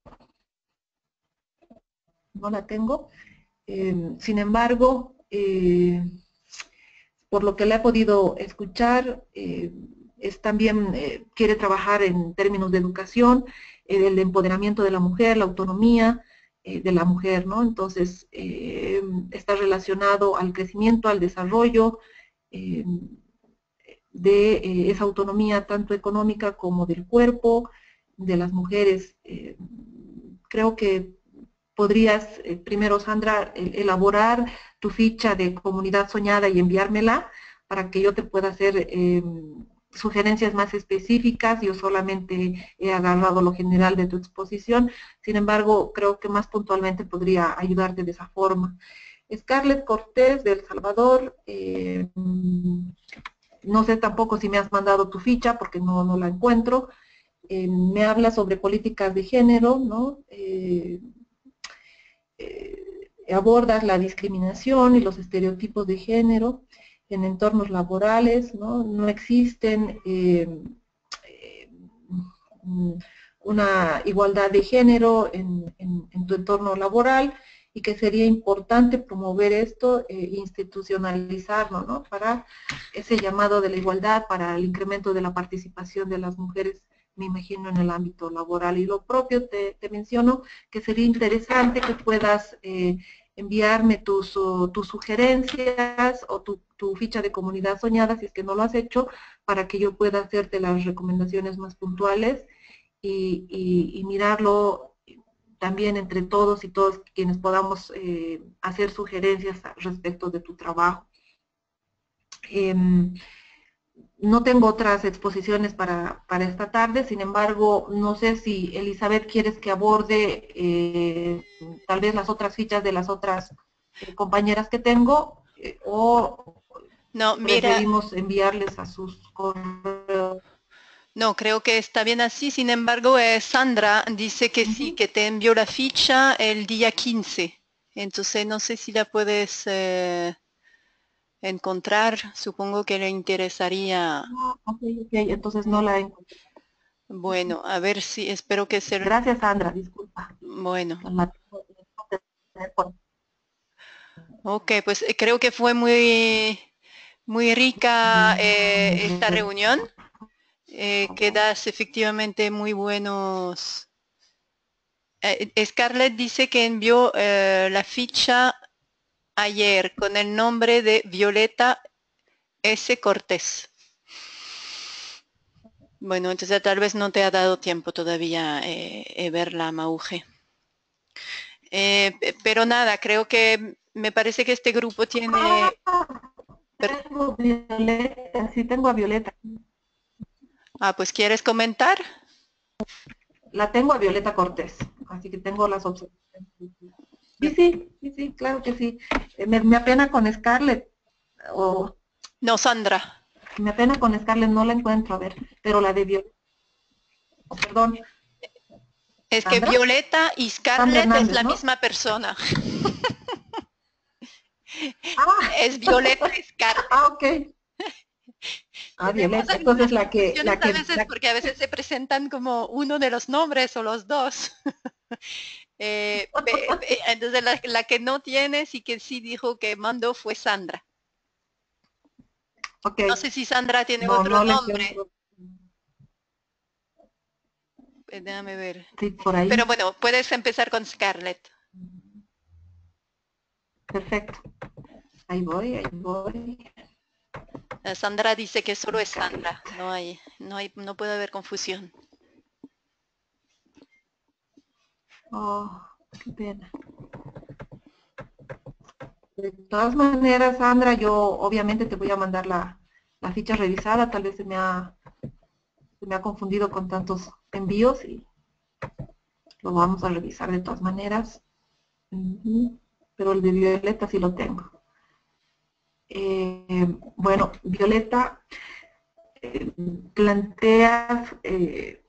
No la tengo. Eh, sin embargo, eh, por lo que le he podido escuchar, eh, es también eh, quiere trabajar en términos de educación, eh, el empoderamiento de la mujer, la autonomía eh, de la mujer, ¿no? Entonces, eh, está relacionado al crecimiento, al desarrollo eh, de eh, esa autonomía tanto económica como del cuerpo de las mujeres. Eh, creo que podrías, eh, primero, Sandra, eh, elaborar tu ficha de comunidad soñada y enviármela para que yo te pueda hacer eh, sugerencias más específicas. Yo solamente he agarrado lo general de tu exposición, sin embargo, creo que más puntualmente podría ayudarte de esa forma. Scarlett Cortés, de El Salvador, eh, no sé tampoco si me has mandado tu ficha porque no, no la encuentro. Eh, me habla sobre políticas de género, ¿no? Eh, Eh, abordas la discriminación y los estereotipos de género en entornos laborales, ¿no? No existen eh, eh, una igualdad de género en, en, en, tu entorno laboral, y que sería importante promover esto, eh, institucionalizarlo, ¿no? Para ese llamado de la igualdad, para el incremento de la participación de las mujeres, me imagino, en el ámbito laboral. Y lo propio te, te menciono que sería interesante que puedas eh, enviarme tus, uh, tus sugerencias o tu, tu ficha de comunidad soñada, si es que no lo has hecho, para que yo pueda hacerte las recomendaciones más puntuales y, y, y mirarlo también entre todos y todos quienes podamos eh, hacer sugerencias respecto de tu trabajo. Eh, No tengo otras exposiciones para, para esta tarde, sin embargo, no sé si, Elizabeth, quieres que aborde eh, tal vez las otras fichas de las otras eh, compañeras que tengo, eh, o no, mira, preferimos enviarles a sus correos. No, creo que está bien así. Sin embargo, eh, Sandra dice que uh-huh. sí, que te envió la ficha el día quince. Entonces, no sé si la puedes... Eh, encontrar, supongo que le interesaría. Ah, ok, ok, entonces no la encontré. Bueno, a ver si, espero que se... Gracias, Sandra, disculpa. Bueno. Ok, pues creo que fue muy, muy rica eh, esta reunión. eh, que das efectivamente muy buenos... Eh, Scarlett dice que envió eh, la ficha ayer con el nombre de Violeta S. Cortés. Bueno, entonces tal vez no te ha dado tiempo todavía eh, eh, verla, Mauge. Eh, pero nada, creo que me parece que este grupo tiene... Ah, tengo Violeta, sí, tengo a Violeta. Ah, pues ¿quieres comentar? La tengo a Violeta Cortés, así que tengo las opciones. Sí, sí, sí, sí, claro que sí. Eh, me, me apena con Scarlett, o No, Sandra. me apena con Scarlett, no la encuentro, a ver, pero la de Violeta, oh, perdón. Es que ¿Sandra? Violeta y Sandra Scarlett es Hernández, la ¿no? misma persona. Ah, Es Violeta y Scarlett. ah, ok. Ah, Tenemos Violeta, entonces la que, confusiones la que, a veces la- porque a veces se presentan como uno de los nombres o los dos. Eh, pe- pe- entonces la, la que no tienes y que sí dijo que mandó fue Sandra. ok, No sé si Sandra tiene no, otro no la nombre. encuentro. Eh, déjame ver. Sí, por ahí. Pero bueno, puedes empezar con Scarlett. Perfecto. Ahí voy, ahí voy. Eh, Sandra dice que solo es Scarlett. Sandra. No hay, no hay, no puede haber confusión. Oh, qué pena. De todas maneras, Sandra, yo obviamente te voy a mandar la, la ficha revisada, tal vez se me ha, se me ha confundido con tantos envíos y lo vamos a revisar de todas maneras. Ujú. Pero el de Violeta sí lo tengo. Eh, bueno, Violeta, eh, planteas eh,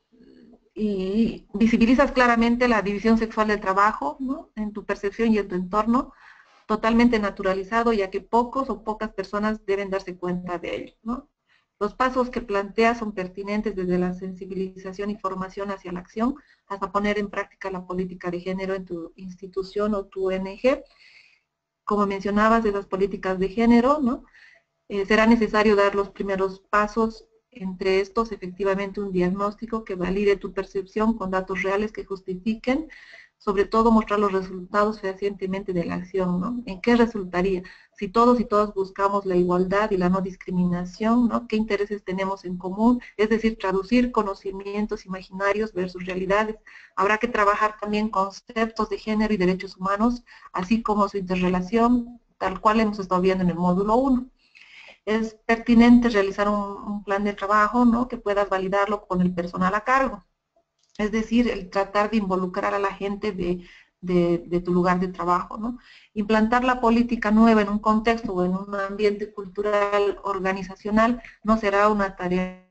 y visibilizas claramente la división sexual del trabajo, ¿no? En tu percepción y en tu entorno, totalmente naturalizado, ya que pocos o pocas personas deben darse cuenta de ello, ¿no? Los pasos que planteas son pertinentes desde la sensibilización y formación hacia la acción, hasta poner en práctica la política de género en tu institución o tu O N G. Como mencionabas, de las políticas de género, ¿no? Eh, será necesario dar los primeros pasos, entre estos efectivamente un diagnóstico que valide tu percepción con datos reales que justifiquen, sobre todo mostrar los resultados fehacientemente de la acción, ¿no? ¿En qué resultaría? Si todos y todas buscamos la igualdad y la no discriminación, ¿no? ¿Qué intereses tenemos en común? Es decir, traducir conocimientos imaginarios versus realidades. Habrá que trabajar también conceptos de género y derechos humanos, así como su interrelación, tal cual hemos estado viendo en el módulo uno. Es pertinente realizar un, un plan de trabajo, ¿no? Que puedas validarlo con el personal a cargo. Es decir, el tratar de involucrar a la gente de, de, de tu lugar de trabajo, ¿no? Implantar la política nueva en un contexto o en un ambiente cultural organizacional no será una tarea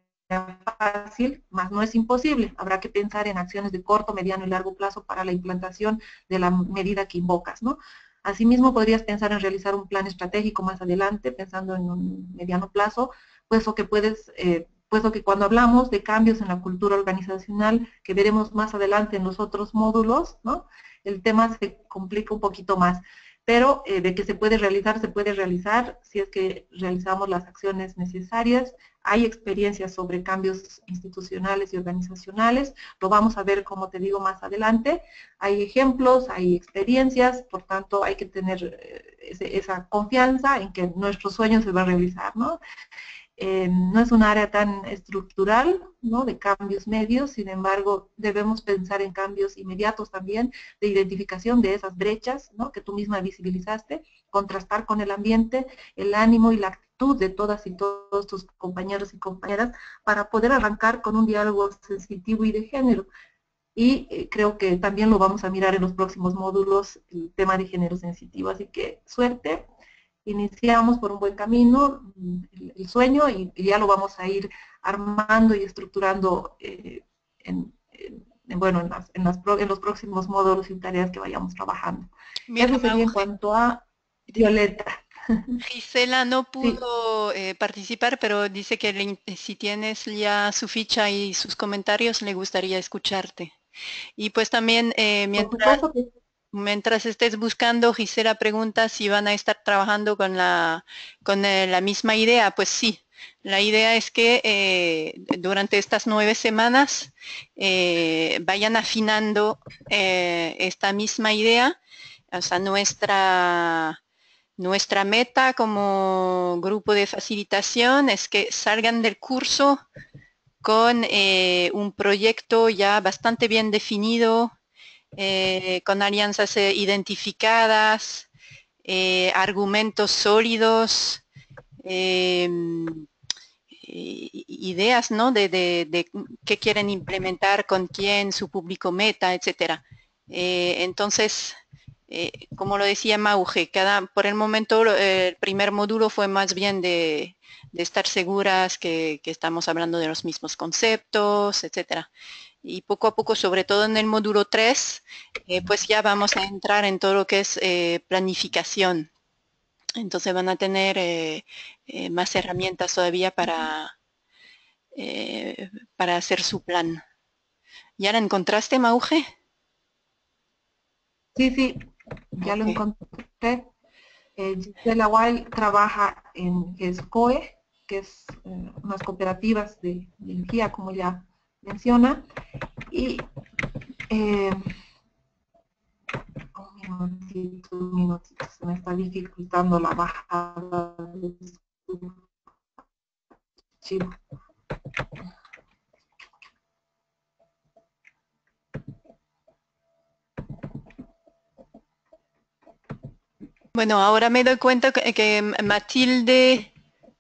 fácil, más no es imposible. Habrá que pensar en acciones de corto, mediano y largo plazo para la implantación de la medida que invocas, ¿no? Asimismo, podrías pensar en realizar un plan estratégico más adelante, pensando en un mediano plazo, puesto que puedes, eh, puesto que cuando hablamos de cambios en la cultura organizacional, que veremos más adelante en los otros módulos, ¿no? El tema se complica un poquito más. Pero eh, de que se puede realizar, se puede realizar si es que realizamos las acciones necesarias. Hay experiencias sobre cambios institucionales y organizacionales, lo vamos a ver, como te digo, más adelante. Hay ejemplos, hay experiencias, por tanto hay que tener eh, ese, esa confianza en que nuestro sueño se va a realizar, ¿no? Eh, no es un área tan estructural, ¿no? De cambios medios, sin embargo, debemos pensar en cambios inmediatos también, de identificación de esas brechas, ¿no? Que tú misma visibilizaste, contrastar con el ambiente, el ánimo y la actitud de todas y todos tus compañeros y compañeras para poder arrancar con un diálogo sensitivo y de género. Y eh, creo que también lo vamos a mirar en los próximos módulos, el tema de género sensitivo, así que suerte. Iniciamos por un buen camino, el, el sueño, y, y ya lo vamos a ir armando y estructurando eh, en, en, en, bueno, en, las, en, las pro, en los próximos módulos y tareas que vayamos trabajando. Mira, eso sería Mauge, en cuanto a Violeta. Gisela no pudo sí. eh, participar, pero dice que le, si tienes ya su ficha y sus comentarios, le gustaría escucharte. Y pues también, eh, mientras, Por supuesto que... mientras estés buscando, Gisela pregunta si van a estar trabajando con la, con eh, la misma idea. Pues sí, la idea es que eh, durante estas nueve semanas eh, vayan afinando eh, esta misma idea. O sea, nuestra, nuestra meta como grupo de facilitación es que salgan del curso con eh, un proyecto ya bastante bien definido, eh, con alianzas eh, identificadas, eh, argumentos sólidos, eh, ideas, ¿no? De, de, de qué quieren implementar, con quién, su público meta, etcétera. Eh, entonces, eh, como lo decía Mauge, cada, por el momento eh, el primer módulo fue más bien de, de estar seguras que, que estamos hablando de los mismos conceptos, etcétera. Y poco a poco, sobre todo en el módulo tres, eh, pues ya vamos a entrar en todo lo que es eh, planificación. Entonces van a tener eh, eh, más herramientas todavía para, eh, para hacer su plan. ¿Ya la encontraste, Mauge? Sí, sí, ya lo Ok. encontré. Eh, Gisela Wild trabaja en GESCOE, que es eh, unas cooperativas de, de energía, como ella menciona, y eh, un minutito, un minutito, se me está dificultando la bajada del archivo. Bueno, ahora me doy cuenta que, que Matilde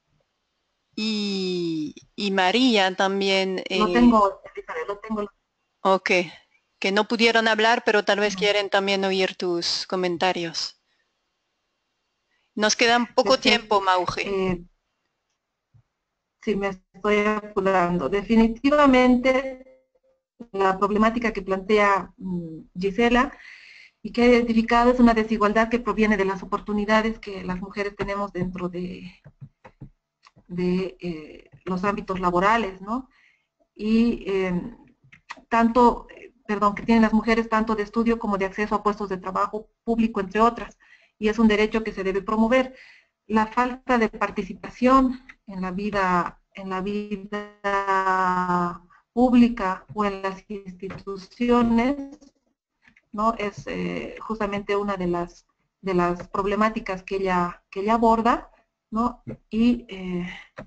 y, y María también. Lo Eh, tengo, Elizabeth, lo tengo. ok, que no pudieron hablar, pero tal vez quieren también oír tus comentarios. Nos queda poco Perfecto. tiempo, Mauge. Eh, sí, me estoy apurando. Definitivamente, la problemática que plantea mm, Gisela y que ha identificado es una desigualdad que proviene de las oportunidades que las mujeres tenemos dentro de, de eh, los ámbitos laborales, ¿no? Y eh, tanto, eh, perdón, que tienen las mujeres tanto de estudio como de acceso a puestos de trabajo público, entre otras, y es un derecho que se debe promover. La falta de participación en la vida, en la vida pública o en las instituciones, ¿no? Es eh, justamente una de las, de las problemáticas que ella, que ella aborda, ¿no? Y eh,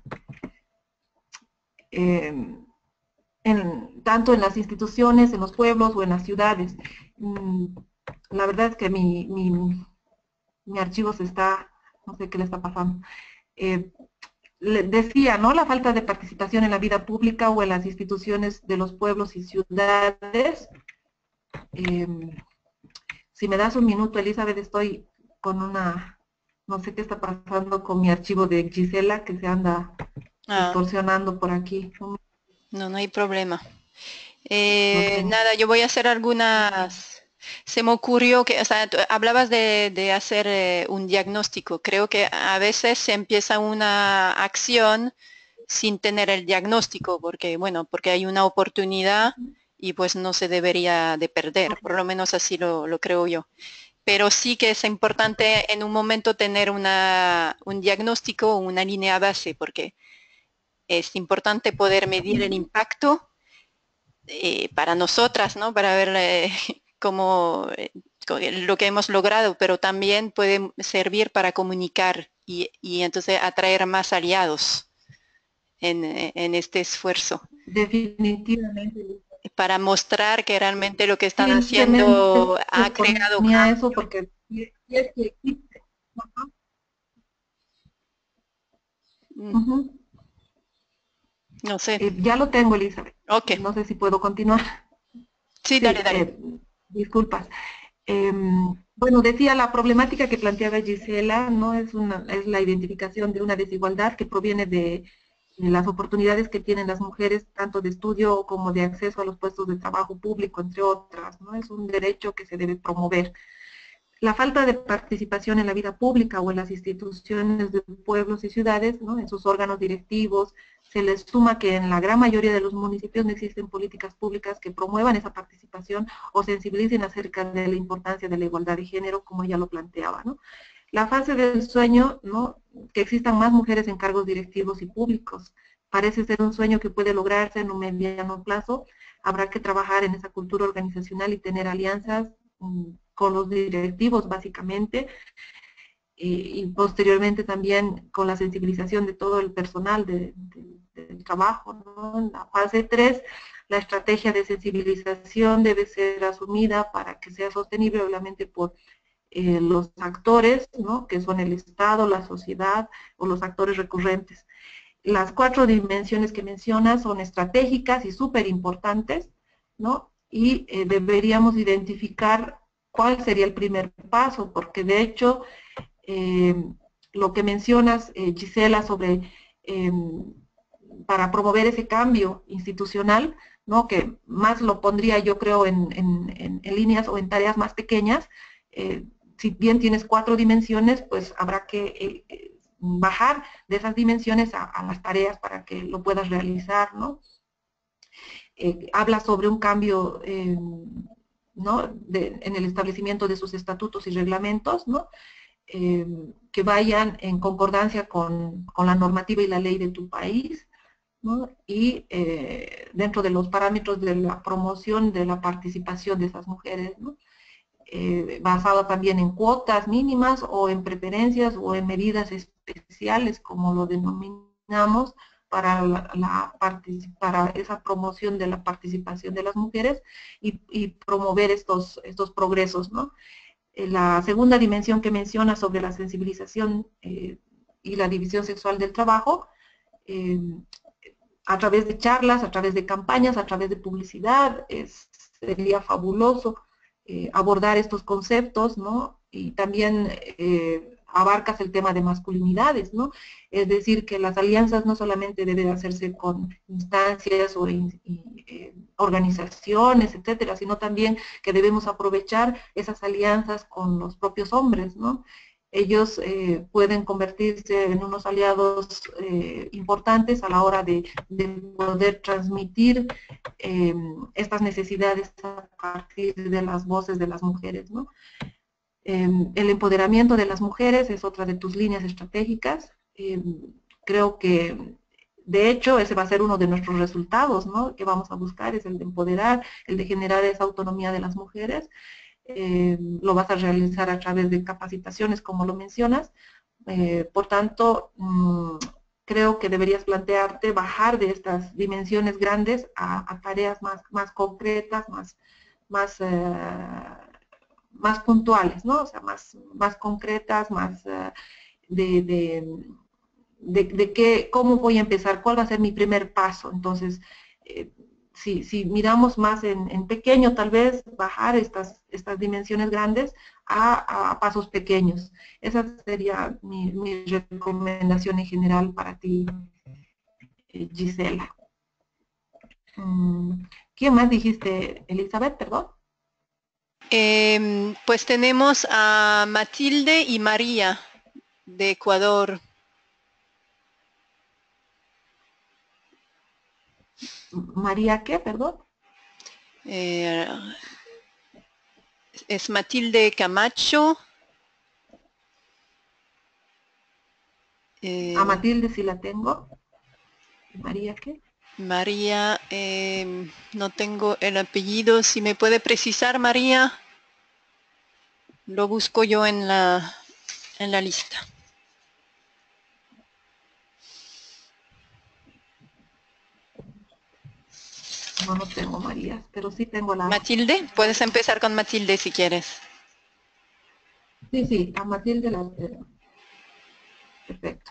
eh, en, tanto en las instituciones, en los pueblos o en las ciudades. Mm, la verdad es que mi, mi, mi archivo se está, no sé qué le está pasando. Eh, le decía, ¿no? La falta de participación en la vida pública o en las instituciones de los pueblos y ciudades. Eh, si me das un minuto, Elizabeth, estoy con una, no sé qué está pasando con mi archivo de Gisela, que se anda Ah, distorsionando por aquí. no, no hay problema. Eh, nada, yo voy a hacer algunas... Se me ocurrió que, o sea, tú hablabas de, de hacer eh, un diagnóstico. Creo que a veces se empieza una acción sin tener el diagnóstico, porque, bueno, porque hay una oportunidad y pues no se debería de perder, por lo menos así lo, lo creo yo. Pero sí que es importante en un momento tener una, un diagnóstico o una línea base, porque es importante poder medir el impacto eh, para nosotras, ¿no? Para ver eh, cómo eh, lo que hemos logrado, pero también puede servir para comunicar y, y entonces atraer más aliados en, en este esfuerzo. Definitivamente. Para mostrar que realmente lo que están Sí, haciendo se ha creado ponía cambio. eso porque y es que existe. Mm, Ujú. no sé. Eh, ya lo tengo, Elizabeth. Ok. No sé si puedo continuar. Sí, Sí, dale, dale. eh, disculpas. Em, bueno, decía la problemática que planteaba Gisela, ¿no? Es, una, es la identificación de una desigualdad que proviene de, de las oportunidades que tienen las mujeres, tanto de estudio como de acceso a los puestos de trabajo público, entre otras, ¿no? Es un derecho que se debe promover. La falta de participación en la vida pública o en las instituciones de pueblos y ciudades, ¿no? En sus órganos directivos, se les suma que en la gran mayoría de los municipios no existen políticas públicas que promuevan esa participación o sensibilicen acerca de la importancia de la igualdad de género, como ella lo planteaba, ¿no? La fase del sueño, ¿no? Que existan más mujeres en cargos directivos y públicos. Parece ser un sueño que puede lograrse en un mediano plazo. Habrá que trabajar en esa cultura organizacional y tener alianzas mmm, con los directivos, básicamente, y, y posteriormente también con la sensibilización de todo el personal de, de, del trabajo, ¿no? En la fase tres, la estrategia de sensibilización debe ser asumida para que sea sostenible, obviamente, por Eh, los actores, ¿no? Que son el Estado, la sociedad o los actores recurrentes. Las cuatro dimensiones que menciona son estratégicas y súper importantes, ¿no? Y eh, deberíamos identificar cuál sería el primer paso, porque de hecho eh, lo que mencionas, eh, Gisela, sobre eh, para promover ese cambio institucional, ¿no? Que más lo pondría yo creo en, en, en, en líneas o en tareas más pequeñas. eh, si bien tienes cuatro dimensiones, pues habrá que eh, bajar de esas dimensiones a, a, las tareas para que lo puedas realizar, ¿no? Eh, habla sobre un cambio, eh, ¿no? De, en el establecimiento de sus estatutos y reglamentos, ¿no? Eh, que vayan en concordancia con, con la normativa y la ley de tu país, ¿no? Y eh, dentro de los parámetros de la promoción de la participación de esas mujeres, ¿no? Eh, basado también en cuotas mínimas o en preferencias o en medidas especiales, como lo denominamos, para, la, la para esa promoción de la participación de las mujeres y, y promover estos, estos progresos, ¿no? Eh, la segunda dimensión que menciona sobre la sensibilización eh, y la división sexual del trabajo, eh, a través de charlas, a través de campañas, a través de publicidad, es, sería fabuloso eh, abordar estos conceptos, ¿no? Y también eh, abarcas el tema de masculinidades, ¿no? Es decir, que las alianzas no solamente deben hacerse con instancias o in, y, eh, organizaciones, etcétera, sino también que debemos aprovechar esas alianzas con los propios hombres, ¿no? Ellos eh, pueden convertirse en unos aliados eh, importantes a la hora de, de poder transmitir eh, estas necesidades a partir de las voces de las mujeres, ¿no? Eh, el empoderamiento de las mujeres es otra de tus líneas estratégicas. Eh, creo que, de hecho, ese va a ser uno de nuestros resultados, ¿no? Que vamos a buscar, es el de empoderar, el de generar esa autonomía de las mujeres. Eh, lo vas a realizar a través de capacitaciones, como lo mencionas. Eh, por tanto, mmm, creo que deberías plantearte bajar de estas dimensiones grandes a, a tareas más, más concretas, más, más, eh, más puntuales, ¿no? O sea, más, más concretas, más eh, de, de, de, de qué, cómo voy a empezar, cuál va a ser mi primer paso. Entonces, eh, Si, si miramos más en, en pequeño, tal vez bajar estas, estas dimensiones grandes a, a pasos pequeños. Esa sería mi, mi recomendación en general para ti, Gisela. ¿Quién más dijiste, Elizabeth, perdón? Eh, pues tenemos a Matilde y María de Ecuador. ¿María qué, perdón? Eh, es Matilde Camacho. Eh, a Matilde sí la tengo. ¿María qué? María, eh, no tengo el apellido. Si me puede precisar, María. Lo busco yo en la, en la lista. No, no tengo María, pero sí tengo la... Matilde, puedes empezar con Matilde si quieres. Sí, sí, a Matilde la... Perfecto.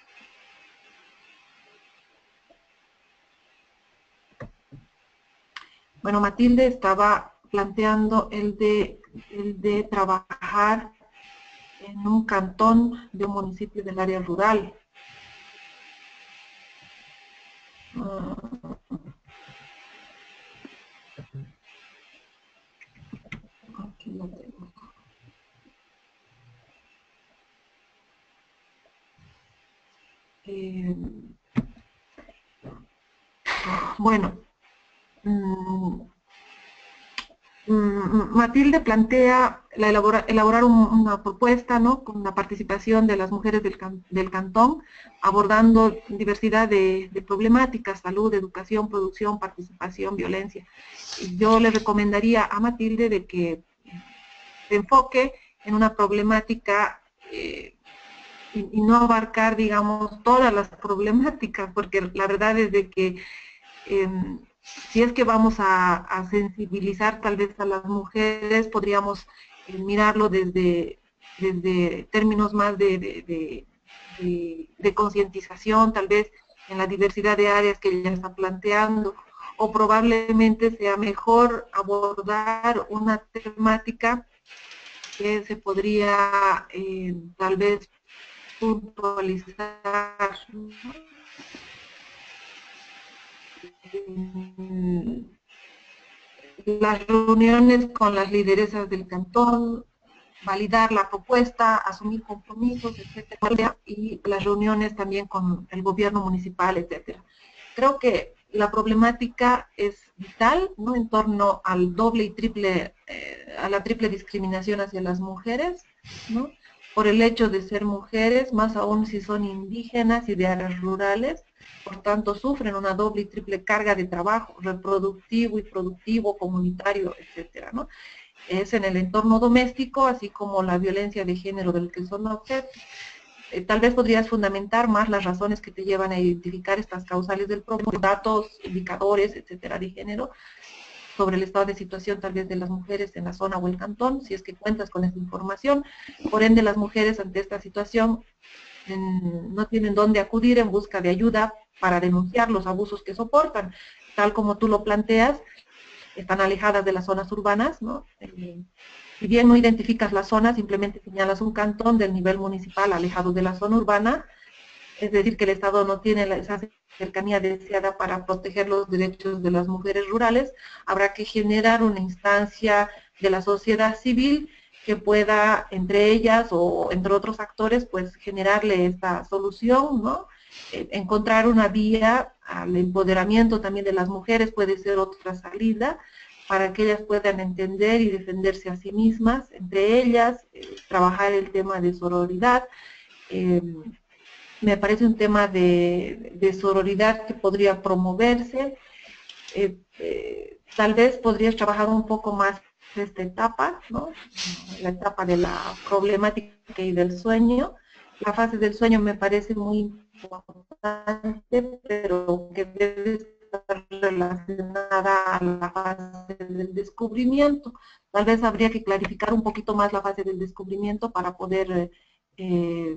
Bueno, Matilde estaba planteando el de, el de trabajar en un cantón de un municipio del área rural. Aquí lo tengo. Eh, bueno, mmm, Matilde plantea la elabora, elaborar un, una propuesta, ¿no?, con la participación de las mujeres del, can, del cantón, abordando diversidad de, de problemáticas: salud, educación, producción, participación, violencia. Y yo le recomendaría a Matilde de que se enfoque en una problemática eh, y, y no abarcar, digamos, todas las problemáticas, porque la verdad es de que eh, si es que vamos a, a sensibilizar tal vez a las mujeres, podríamos eh, mirarlo desde, desde términos más de, de, de, de, de concientización, tal vez en la diversidad de áreas que ella está planteando, o probablemente sea mejor abordar una temática que se podría eh, tal vez puntualizar, ¿no?, las reuniones con las lideresas del cantón, validar la propuesta, asumir compromisos, etcétera, y las reuniones también con el gobierno municipal, etcétera. Creo que la problemática es vital, ¿no?, en torno al doble y triple, eh, a la triple discriminación hacia las mujeres, ¿no?, por el hecho de ser mujeres, más aún si son indígenas y de áreas rurales. Por tanto, sufren una doble y triple carga de trabajo, reproductivo y productivo, comunitario, etcétera, ¿no? Es en el entorno doméstico, así como la violencia de género del que son objeto. Eh, tal vez podrías fundamentar más las razones que te llevan a identificar estas causales del problema, datos, indicadores, etcétera, de género, sobre el estado de situación tal vez de las mujeres en la zona o el cantón, si es que cuentas con esa información. Por ende, las mujeres ante esta situación en, no tienen dónde acudir en busca de ayuda para denunciar los abusos que soportan. Tal como tú lo planteas, están alejadas de las zonas urbanas, ¿no? Eh, si bien no identificas la zona, simplemente señalas un cantón del nivel municipal alejado de la zona urbana, es decir, que el Estado no tiene esa cercanía deseada para proteger los derechos de las mujeres rurales. Habrá que generar una instancia de la sociedad civil que pueda, entre ellas o entre otros actores, pues generarle esta solución, ¿no? Eh, encontrar una vía al empoderamiento también de las mujeres puede ser otra salida, para que ellas puedan entender y defenderse a sí mismas, entre ellas, eh, trabajar el tema de sororidad. Eh, me parece un tema de, de sororidad que podría promoverse. Eh, eh, tal vez podrías trabajar un poco más esta etapa, ¿no?, la etapa de la problemática y del sueño. La fase del sueño me parece muy importante, pero que debe estar relacionada a la fase del descubrimiento. Tal vez habría que clarificar un poquito más la fase del descubrimiento para poder eh,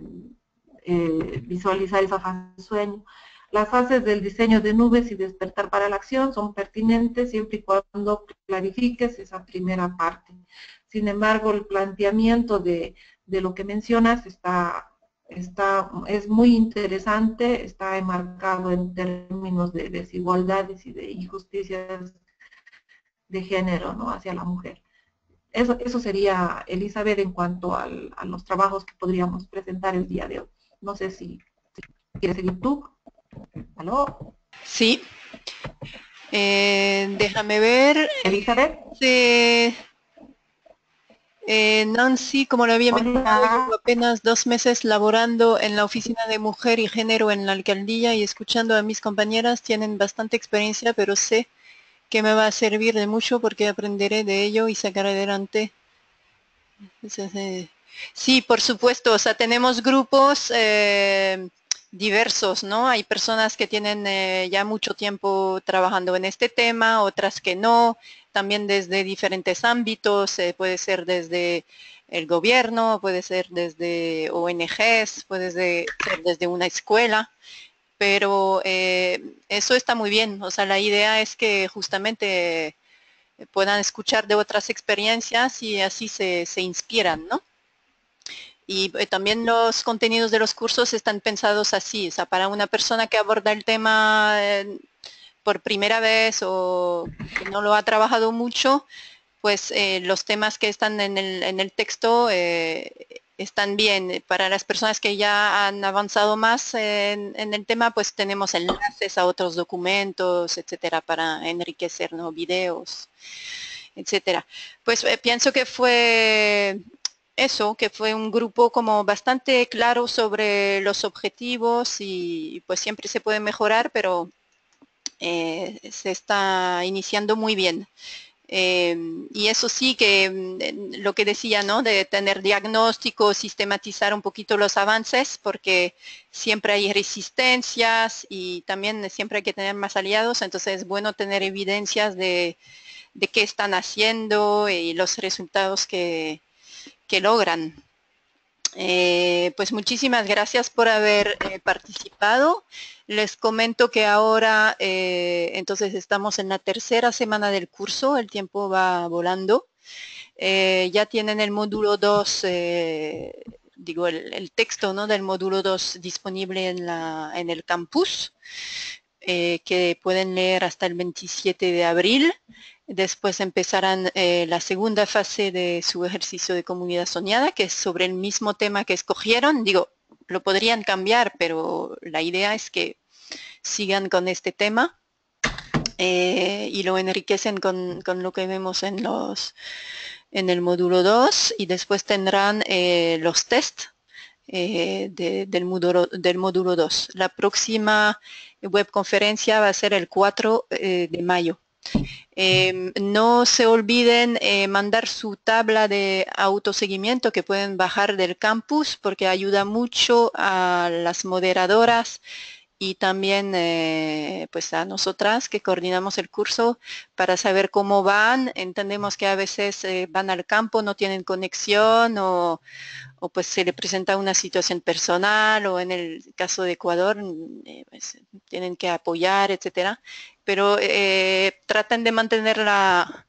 eh, visualizar esa fase del sueño. Las fases del diseño de nubes y despertar para la acción son pertinentes siempre y cuando clarifiques esa primera parte. Sin embargo, el planteamiento de, de lo que mencionas está, está, es muy interesante, está enmarcado en términos de desigualdades y de injusticias de género, ¿no?, hacia la mujer. Eso, eso sería, Elizabeth, en cuanto al, a los trabajos que podríamos presentar el día de hoy. No sé si, si quieres seguir tú. ¿Aló? Sí. Eh, déjame ver. Elizabeth. Eh, eh, Nancy, como lo había mencionado, llevo apenas dos meses laborando en la oficina de mujer y género en la alcaldía y escuchando a mis compañeras. Tienen bastante experiencia, pero sé que me va a servir de mucho porque aprenderé de ello y sacaré adelante. Sí, por supuesto, o sea, tenemos grupos eh, diversos, ¿no? Hay personas que tienen eh, ya mucho tiempo trabajando en este tema, otras que no, también desde diferentes ámbitos, eh, puede ser desde el gobierno, puede ser desde O N Ges, puede ser desde una escuela, pero eh, eso está muy bien, o sea, la idea es que justamente puedan escuchar de otras experiencias y así se, se inspiran, ¿no? Y eh, también los contenidos de los cursos están pensados así, o sea, para una persona que aborda el tema eh, por primera vez o que no lo ha trabajado mucho, pues eh, los temas que están en el, en el texto eh, están bien. Para las personas que ya han avanzado más en, en el tema, pues tenemos enlaces a otros documentos, etcétera, para enriquecer, ¿no? Videos, etcétera. Pues eh, pienso que fue eso, que fue un grupo como bastante claro sobre los objetivos y pues siempre se puede mejorar, pero eh, se está iniciando muy bien. Eh, y eso sí que mm, lo que decía, ¿no? De tener diagnóstico, sistematizar un poquito los avances, porque siempre hay resistencias y también siempre hay que tener más aliados, entonces es bueno tener evidencias de, de qué están haciendo y los resultados que, que logran. Eh, pues muchísimas gracias por haber eh, participado. Les comento que ahora, eh, entonces estamos en la tercera semana del curso, el tiempo va volando. Eh, ya tienen el módulo dos, eh, digo, el, el texto, ¿no? Del módulo dos disponible en, la, en el campus, eh, que pueden leer hasta el veintisiete de abril. Después empezarán eh, la segunda fase de su ejercicio de comunidad soñada, que es sobre el mismo tema que escogieron. Digo, lo podrían cambiar, pero la idea es que sigan con este tema eh, y lo enriquecen con, con lo que vemos en, los, en el módulo dos, y después tendrán eh, los test eh, de, del, módulo, del módulo dos. La próxima webconferencia va a ser el cuatro eh, de mayo. Eh, no se olviden eh, mandar su tabla de autoseguimiento que pueden bajar del campus, porque ayuda mucho a las moderadoras y también eh, pues a nosotras que coordinamos el curso para saber cómo van. Entendemos que a veces eh, van al campo, no tienen conexión o, o pues se le presenta una situación personal, o en el caso de Ecuador eh, pues, tienen que apoyar, etcétera. Pero eh, traten de mantener la,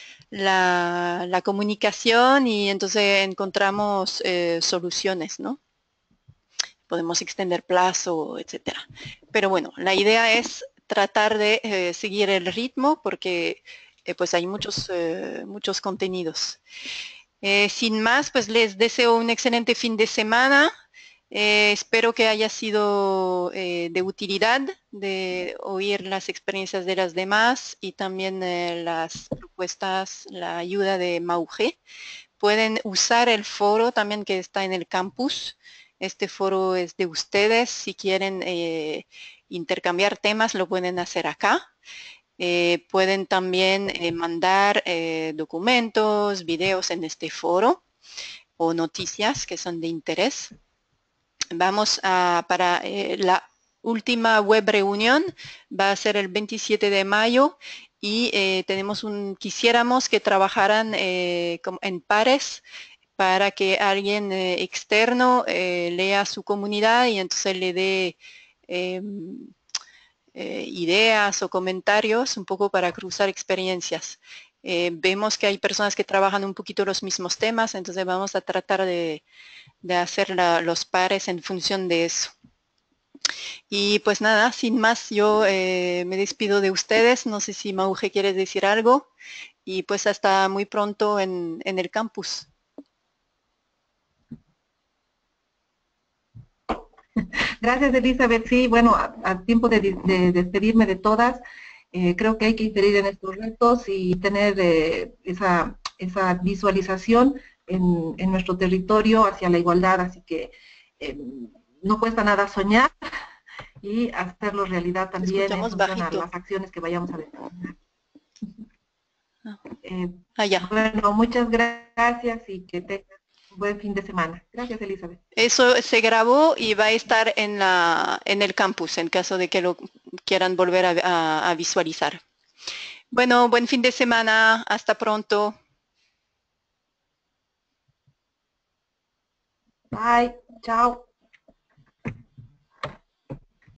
la, la comunicación y entonces encontramos eh, soluciones, ¿no? Podemos extender plazo, etcétera. Pero bueno, la idea es tratar de eh, seguir el ritmo, porque eh, pues hay muchos, eh, muchos contenidos. Eh, sin más, pues les deseo un excelente fin de semana. Eh, espero que haya sido eh, de utilidad, de oír las experiencias de las demás y también eh, las propuestas, la ayuda de Mauje. Pueden usar el foro también que está en el campus. Este foro es de ustedes. Si quieren eh, intercambiar temas, lo pueden hacer acá. Eh, pueden también eh, mandar eh, documentos, videos en este foro o noticias que son de interés. Vamos a, para eh, la última web reunión, va a ser el veintisiete de mayo y eh, tenemos un, quisiéramos que trabajaran eh, en pares para que alguien eh, externo eh, lea su comunidad y entonces le dé eh, eh, ideas o comentarios un poco para cruzar experiencias. Eh, vemos que hay personas que trabajan un poquito los mismos temas, entonces vamos a tratar de, de hacer la, los pares en función de eso. Y pues nada, sin más, yo eh, me despido de ustedes. No sé si Mauje quiere decir algo y pues hasta muy pronto en, en el campus. Gracias, Elizabeth. Sí, bueno, a, a tiempo de, de despedirme de todas, eh, creo que hay que inferir en estos retos y tener eh, esa, esa visualización en, en nuestro territorio hacia la igualdad, así que eh, no cuesta nada soñar y hacerlo realidad también en función a las acciones que vayamos a determinar. Eh, ah, ya. Bueno, muchas gracias y que tengas un buen fin de semana. Gracias, Elizabeth. Eso se grabó y va a estar en, la, en el campus en caso de que lo quieran volver a, a, a visualizar. Bueno, buen fin de semana. Hasta pronto. Bye. Chao.